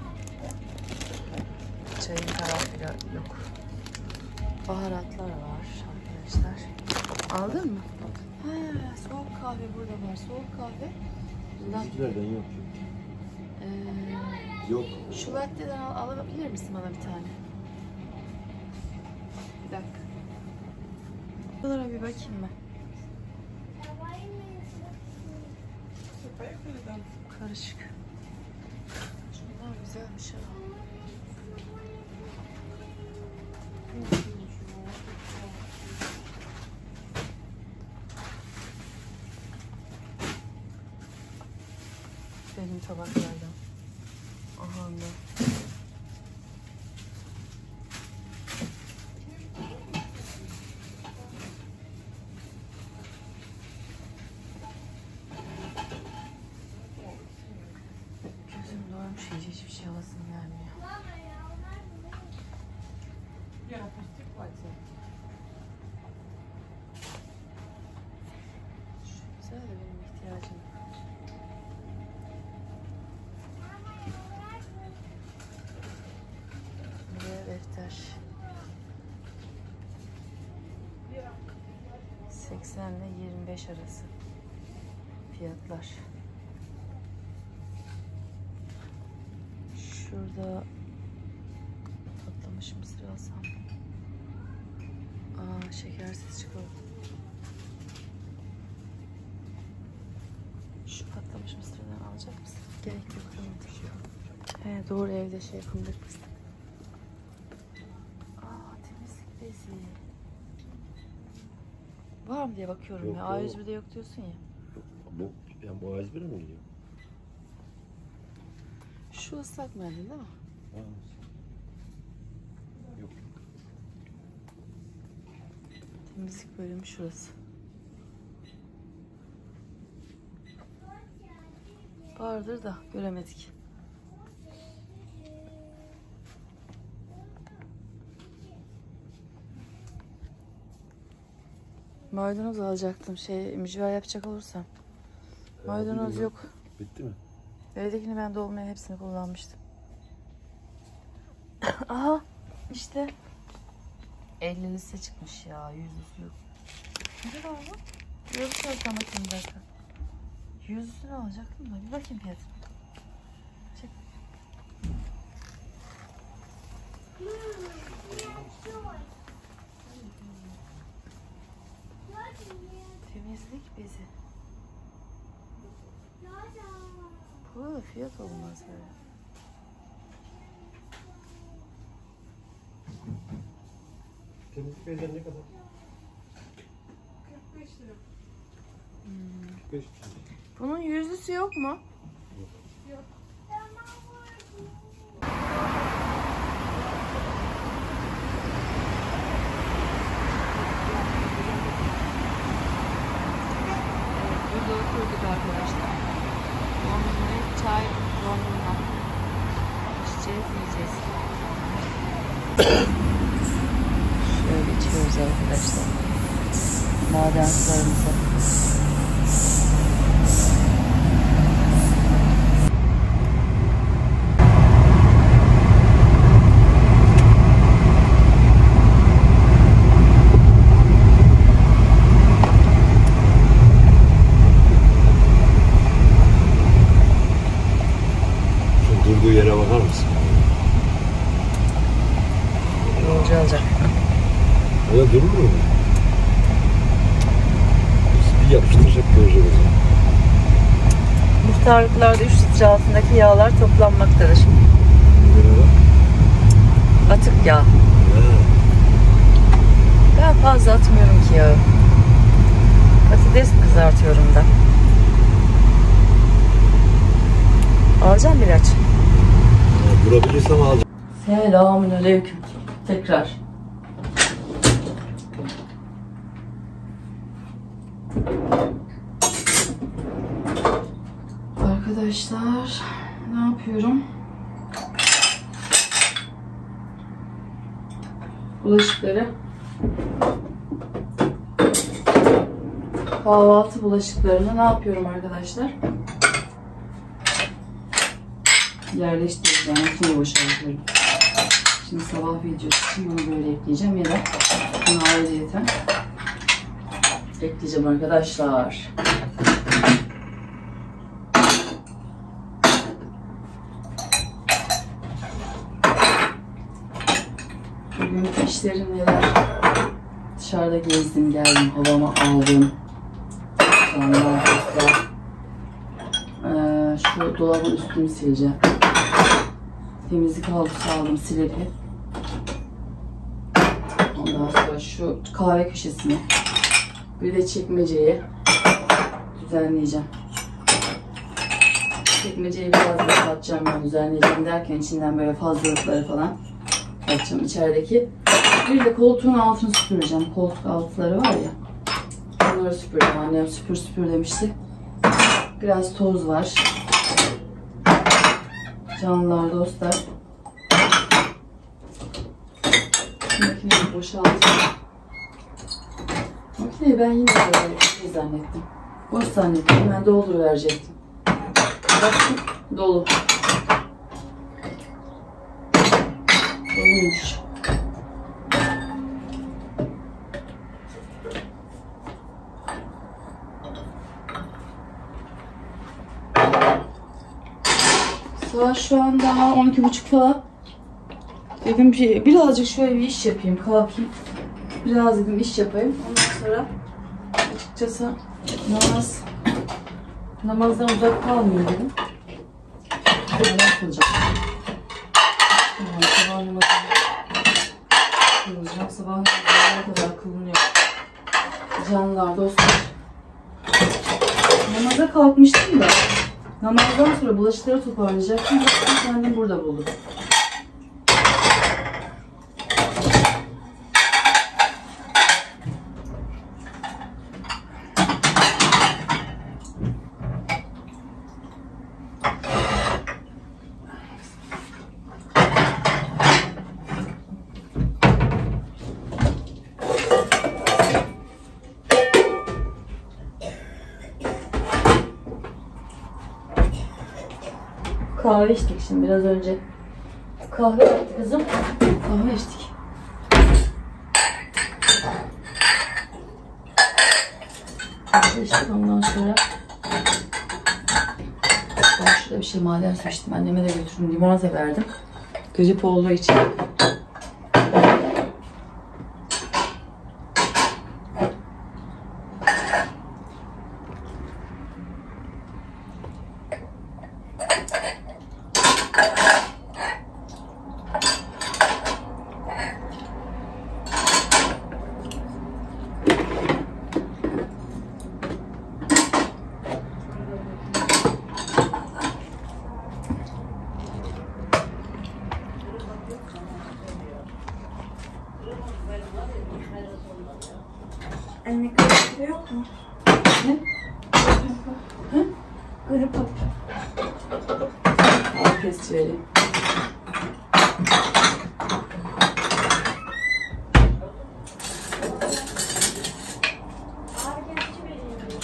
Çayın karanfili yok. Baharatlar var arkadaşlar. Aldın mı? He, soğuk kahve burada var. Soğuk kahve. Bizimkilerden yok. Yok. Şu latte'den alabilir misin bana bir tane? Bir dakika. Bunlara bir bakayım ben. Karışık. Şunlar güzelmiş ha. Benim tabaklardan. Aha da. Gözüm doymuş, hiçbir şey alasım gelmiyor. Şu güzel de benim ihtiyacım. Buraya defter. 80 ile 25 arası fiyatlar. Şurada patlamış mısır alsam. Aa, şekersiz çikolata. Şu patlamış mısırdan alacak mısın? Gerek yok. He, doğru evde şey fındık fıstık. Aa, temizlik bezi. Var mı diye bakıyorum Yok, ya. yok. A101'de yok diyorsun ya. Bu, ben bu A101'e mi gidiyorum? Şu ıslak mendil değil mi? Yok. Temizlik bölümü şurası. Vardır da göremedik. Maydanoz alacaktım. Mücver yapacak olursam. Maydanoz yok. Bitti mi? Evdekini ben dolmaya hepsini kullanmıştım. Aha işte 50 liste çıkmış ya, 100'lüsü yok. Ne kadar bu? Yok sana bir dakika. 100'lüsünü alacaktım da bir bakayım fiyatına. Çek. Temizlik bezi. Bu da fiyat olmaz böyle. Temizlik bezleri ne kadar? 45 lira. 45 lira. Bunun yüzlüsü yok mu? Yok. Burada oturduk arkadaşlar. Dondurmayı, çay, dondurma. İçeceğiz, yiyeceğiz. Şöyle içiyoruz arkadaşlar. Maden sularımızı. Durduğu yere bakar mısın? Yolcu alacak. Öyle durur mu? Bir yapıştıracak görecek o zaman. Muhtarlıklarda 3 litre altındaki yağlar toplanmaktadır. Atık yağ. Ben fazla atmıyorum ki yağı. Patates kızartıyorum da. Alacağım bir ilaç. Durabilirsem alacağım. Selamünaleyküm. Tekrar. Arkadaşlar ne yapıyorum? Bulaşıkları, kahvaltı bulaşıklarını ne yapıyorum arkadaşlar? Yerleştireceğim. Makineyi boşaltıyorum. Şimdi sabah videosu için bunu böyle ekleyeceğim ya da bunu ayrıyeten ekleyeceğim arkadaşlar. Bugünkü işlerim neler? Dışarıda gezdim, geldim, havamı aldım. Şu dolabın üstünü sileceğim. Temizlik havlusu aldım, silepi. Ondan sonra şu kahve köşesini, bir de çekmeceyi düzenleyeceğim. Çekmeceyi biraz kapatacağım, ben düzenleyeceğim derken içinden böyle fazlalıkları falan açacağım içerideki. Bir de koltuğun altını süpüreceğim. Koltuk altları var ya. Onları süpüreceğim. Annem süpür demişti. Biraz toz var. Canlılar, dostlar. Makineyi boşaltacağım. Makineyi ben yine böyle şey zannettim. Boş zannettim. Hemen dolduruverecektim. Baktım dolu. Doluymuş. Saat şu an daha 12.30 falan. Dedim birazcık şöyle bir iş yapayım, kalkayım. Biraz dedim iş yapayım. Ondan sonra açıkçası namazdan uzak kalmıyor dedim. Namaz kılacağım. Sabah namazı kılacağım. Sabah namazına kadar kılınıyor. Canlar, dostlar. Namaza kalkmıştım da. Namazdan sonra bulaşıkları toparlayacaktım. Kendim burada buldum. Kahve içtik şimdi biraz önce. Kahve yaptı kızım. Kahve içtik. Kahve içtik ondan sonra ben şurada bir şey maden su içtim. Anneme de götürdüm. Limonata verdim. Grip olduğu için. Anne grip yok mu? Ne? Hı? Grip yok. Al kesici vereyim. Ağrı kesici vereyim.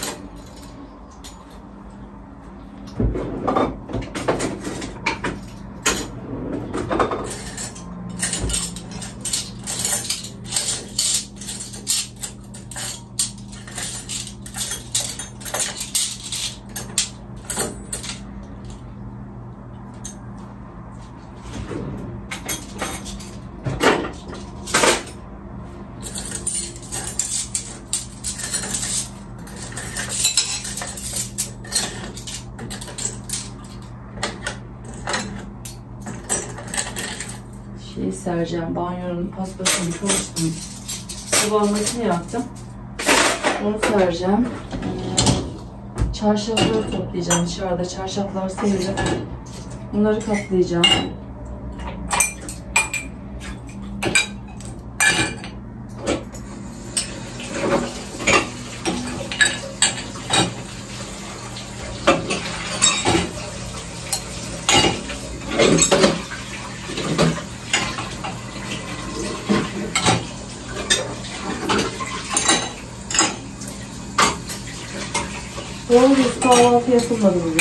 Şeyi sereceğim. Banyonun paspasını çalıştım. Sabah makine yaptım. Onu sereceğim. Çarşafları toplayacağım. Dışarıda çarşaflar serildi. Bunları katlayacağım. Doğru düz kahvaltı yapılmadı bugün.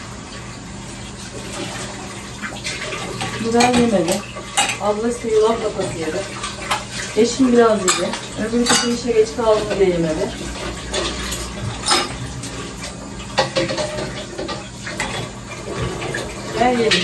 Güven yemedi. Ablası yulaf lapası yedi. Eşim biraz yedi. Öbür kısım işe geç kaldı diye yemedi. Ben yedim.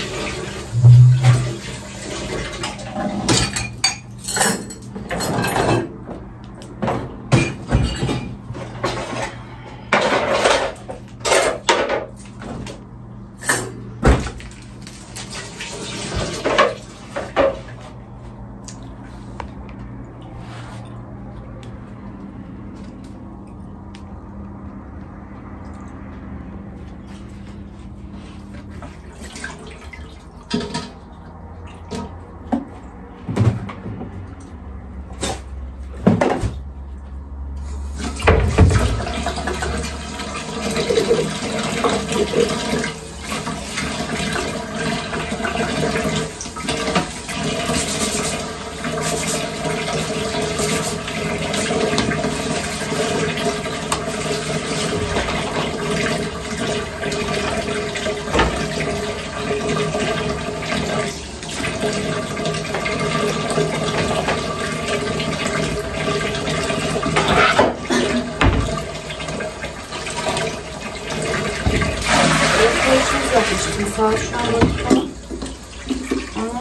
Saat şu an bakıyorum. Ama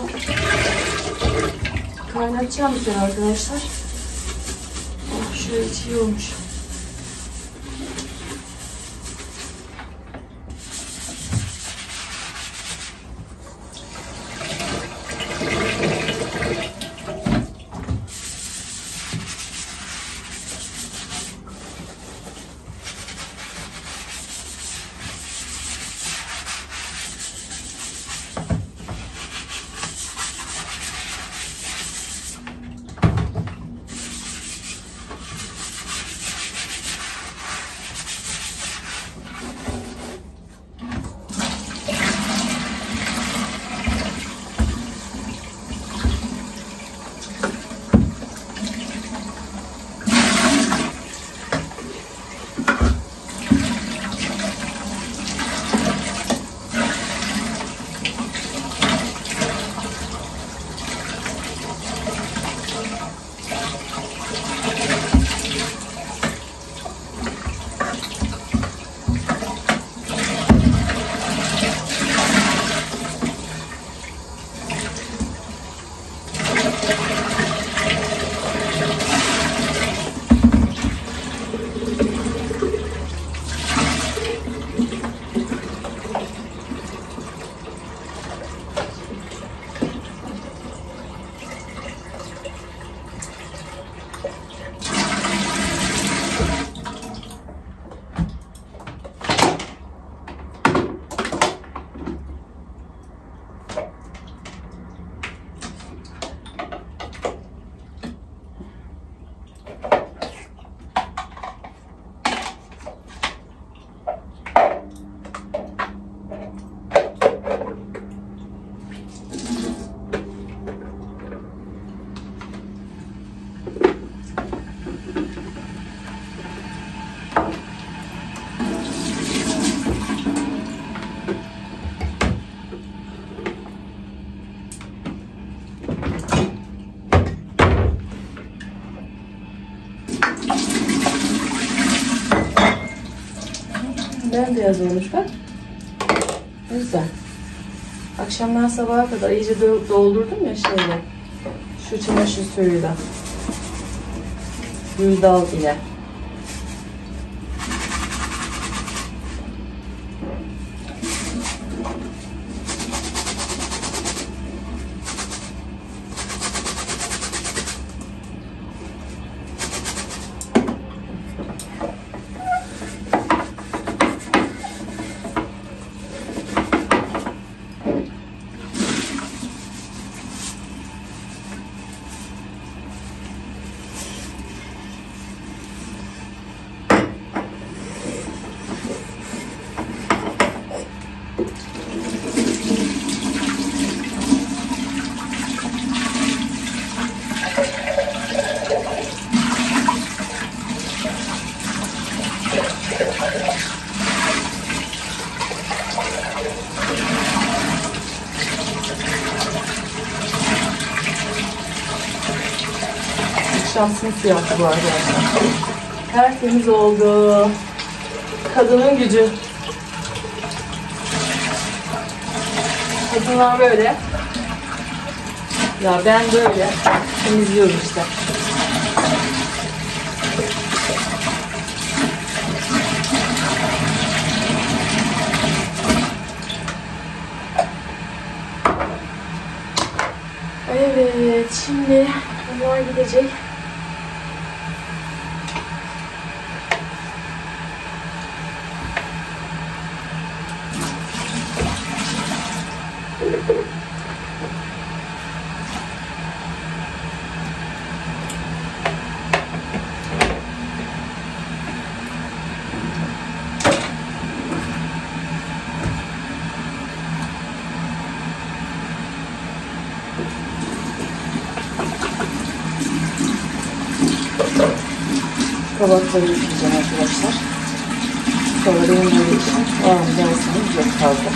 kaynatacağım bir kere arkadaşlar. Oh, şöyle içi iyi olmuş. bembeyaz olmuş bak. Güzel. Akşamdan sabaha kadar iyice doldurdum ya şeyle. Şu çamaşır suyuyla. Güldal ile. Şansım siyahtı bu arada. Tertemiz oldu. Kadının gücü. Kadınlar böyle. Ya ben böyle temizliyorum işte. Evet, şimdi bunlar gidecek. Kabakları yıkayacağım arkadaşlar. Sonra benim böyle işim var mı derseniz yok fazla.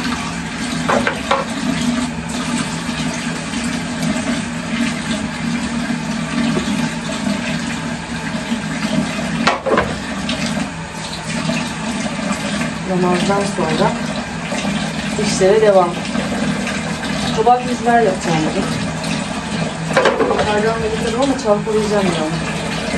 Namazdan sonra işlere devam. Kabak yüzler yapacağım bugün. Yukarıdan da gidelim ama çalkalayacağım yani.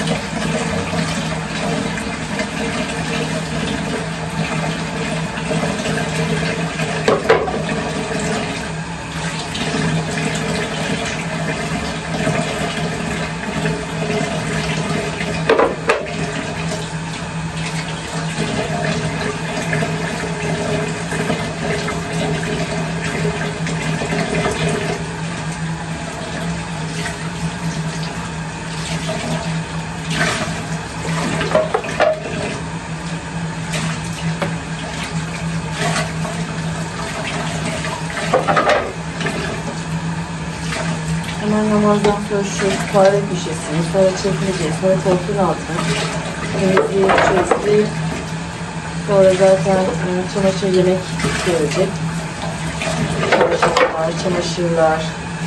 Hemen namazdan sonra şu fare köşesini, sonra çekmeceyi, sonra koltuğun altına temizliği, çözlüğü, sonra zaten çamaşır yemek görecek. Çamaşırlar.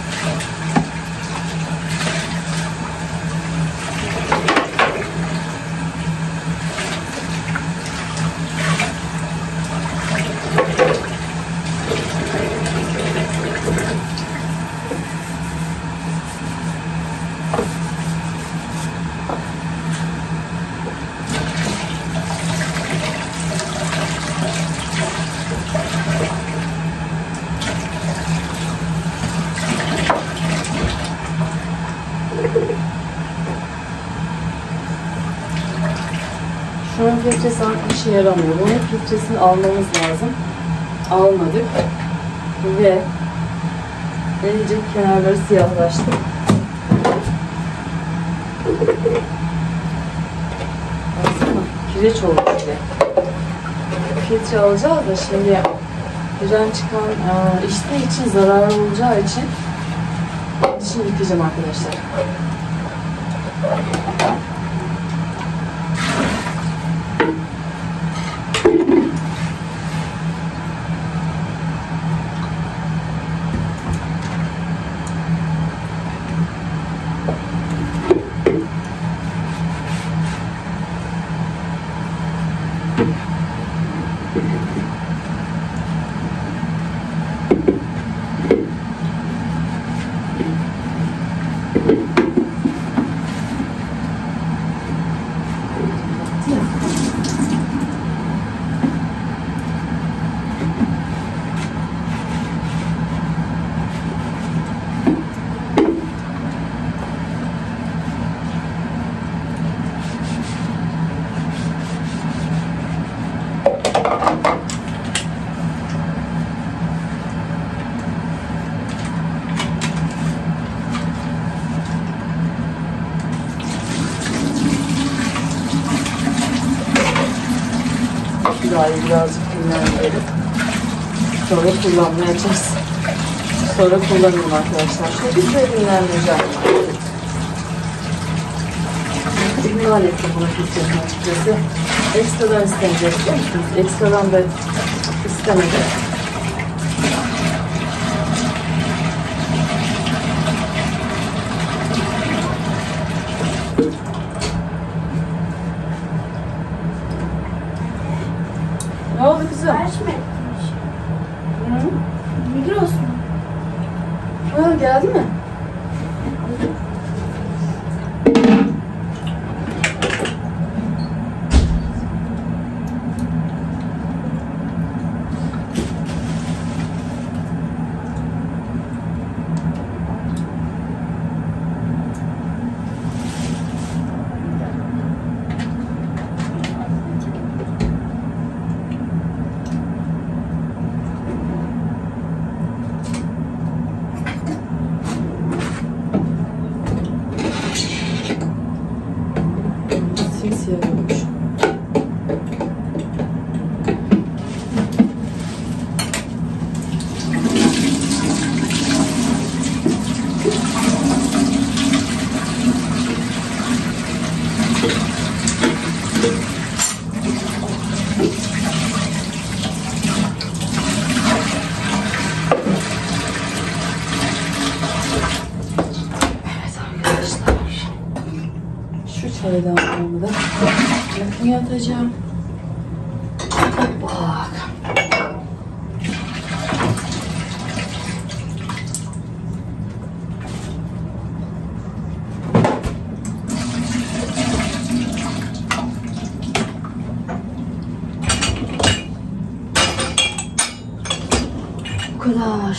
Şunun filtresi artık işe yaramıyor. Bunun filtresini almamız lazım. Almadık. Ve iyice kenarları siyahlaştı. Baksana, kireç oldu bile. Filtre alacağız da şimdi güzel çıkan içtiği için, zararlı olacağı için şimdi yıkayacağım arkadaşlar. Kübra'yı birazcık dinlendirelim. Sonra kullanmayacağız. Sonra kullanırım arkadaşlar. Şöyle bir süre dinlendireceğim. İhmal ettim bunu kesinlikle açıkçası. Ekstradan istenecek biliyor musunuz? Ekstradan da istemedi. Ne oldu kızım? Kaç metremiş? Hı? Migros mu? Ha, geldi mi? Simsiyah olmuş. Çaydanlığımı da makineye atacağım. Bak. Bu kadar.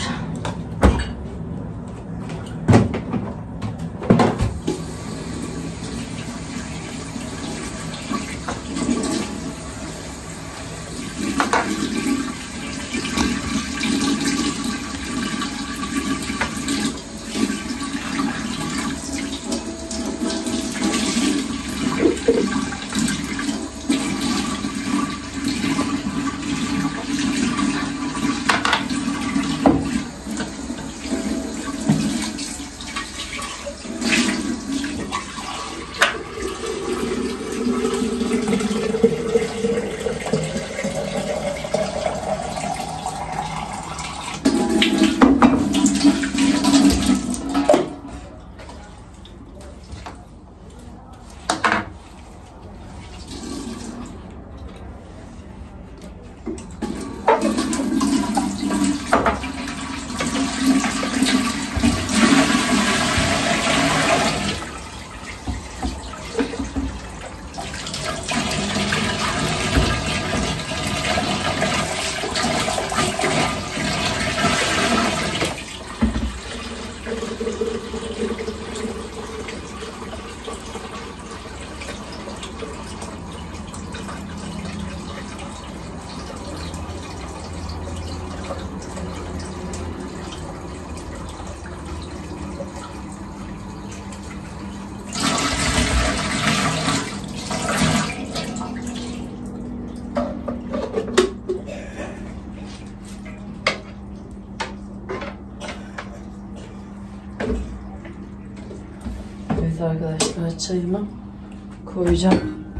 Evet arkadaşlar, çayımı koyacağım.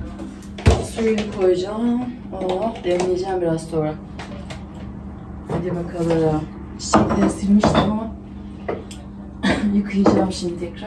Suyunu koyacağım. Demleyeceğim biraz sonra. Hadi bakalım. Çiçekleri silmiştim ama yıkayacağım şimdi tekrar.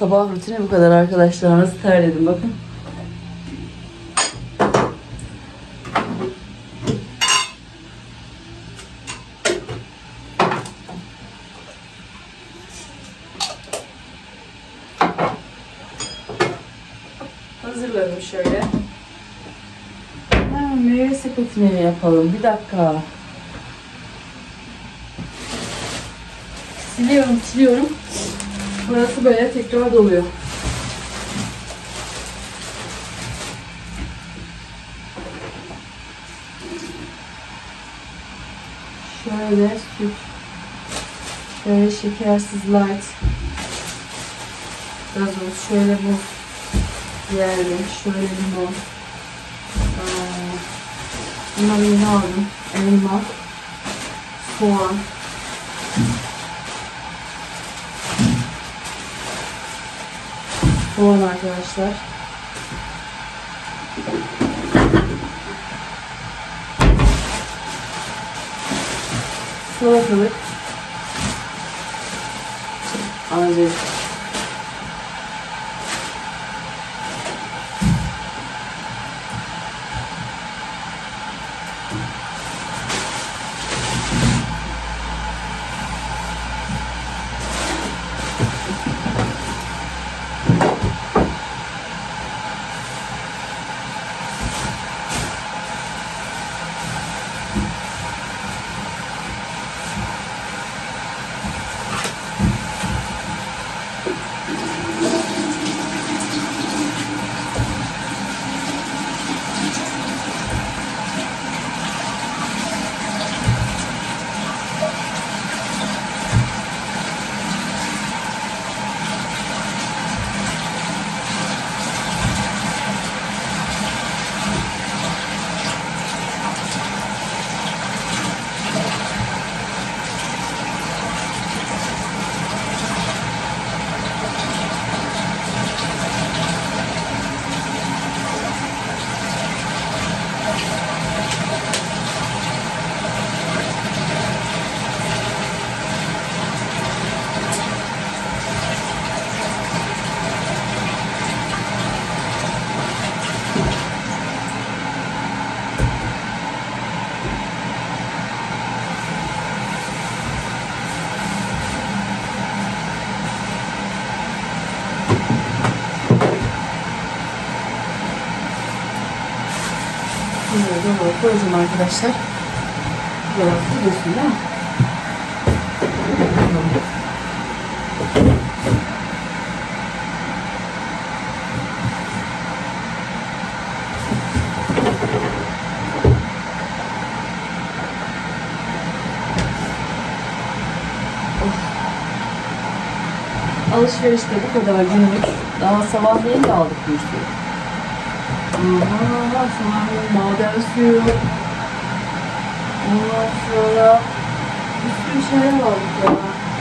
Sabah rutini bu kadar arkadaşlar. Nasıl terledim bakın. Hazırladım şöyle. Meyve sepetini yapalım. Bir dakika. Siliyorum. Burası böyle tekrar doluyor. Şöyle süt. Şöyle şekersiz light. Gazoz. Şöyle bu. Diğerleri. Şöyle limon. Bunları yeni aldım. Elma. Soğan. Soğan arkadaşlar. Salatalık. Ancak bunları koyacağım arkadaşlar. Böyle biliyorsun değil mi? Alışverişte bu kadar günlük. Daha sabahleyin de aldık bir sürü. Sabahleyin maden suyu. Ondan sonra bir sürü şeyler aldık ya.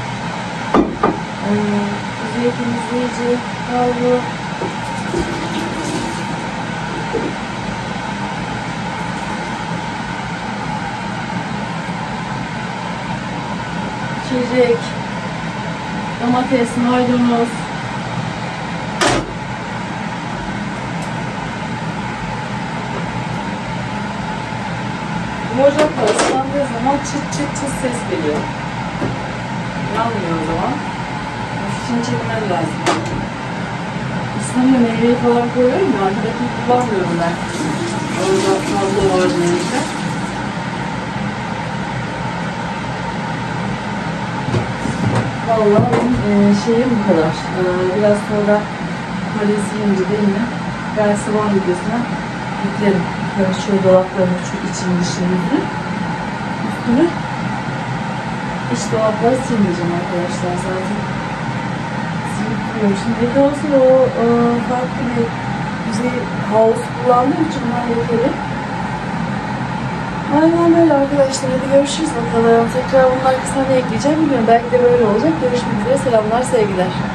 Yüzey temizleyici, havlu. İçecek. Domates, maydanoz. Bu ocaklar ıslandığı zaman çıt çıt çıt ses geliyor. Yanmıyor o zaman. Fişini çekmen lazım. Islanıyor, meyveyi falan koyuyorum ya, arkadakini kullanmıyorum ben. Orada fazla var neyse. Vallahi benim şeyim bu kadar. Biraz sonra Paris yiyince değil mi? Ben sabah videosuna yüklerim. Şöyle dolapların şu için dışını üstünü iç dolapları silmeyeceğim arkadaşlar zaten. Silip duruyorum. Şimdi ne de olsa o farklı bir yüzey havuz kullandığım için bunlar yeterli. Aynen böyle arkadaşlar. Hadi görüşürüz bakalım. Tekrar bunun arkasına ne ekleyeceğim bilmiyorum. Belki de böyle olacak. Görüşmek üzere. Selamlar, sevgiler.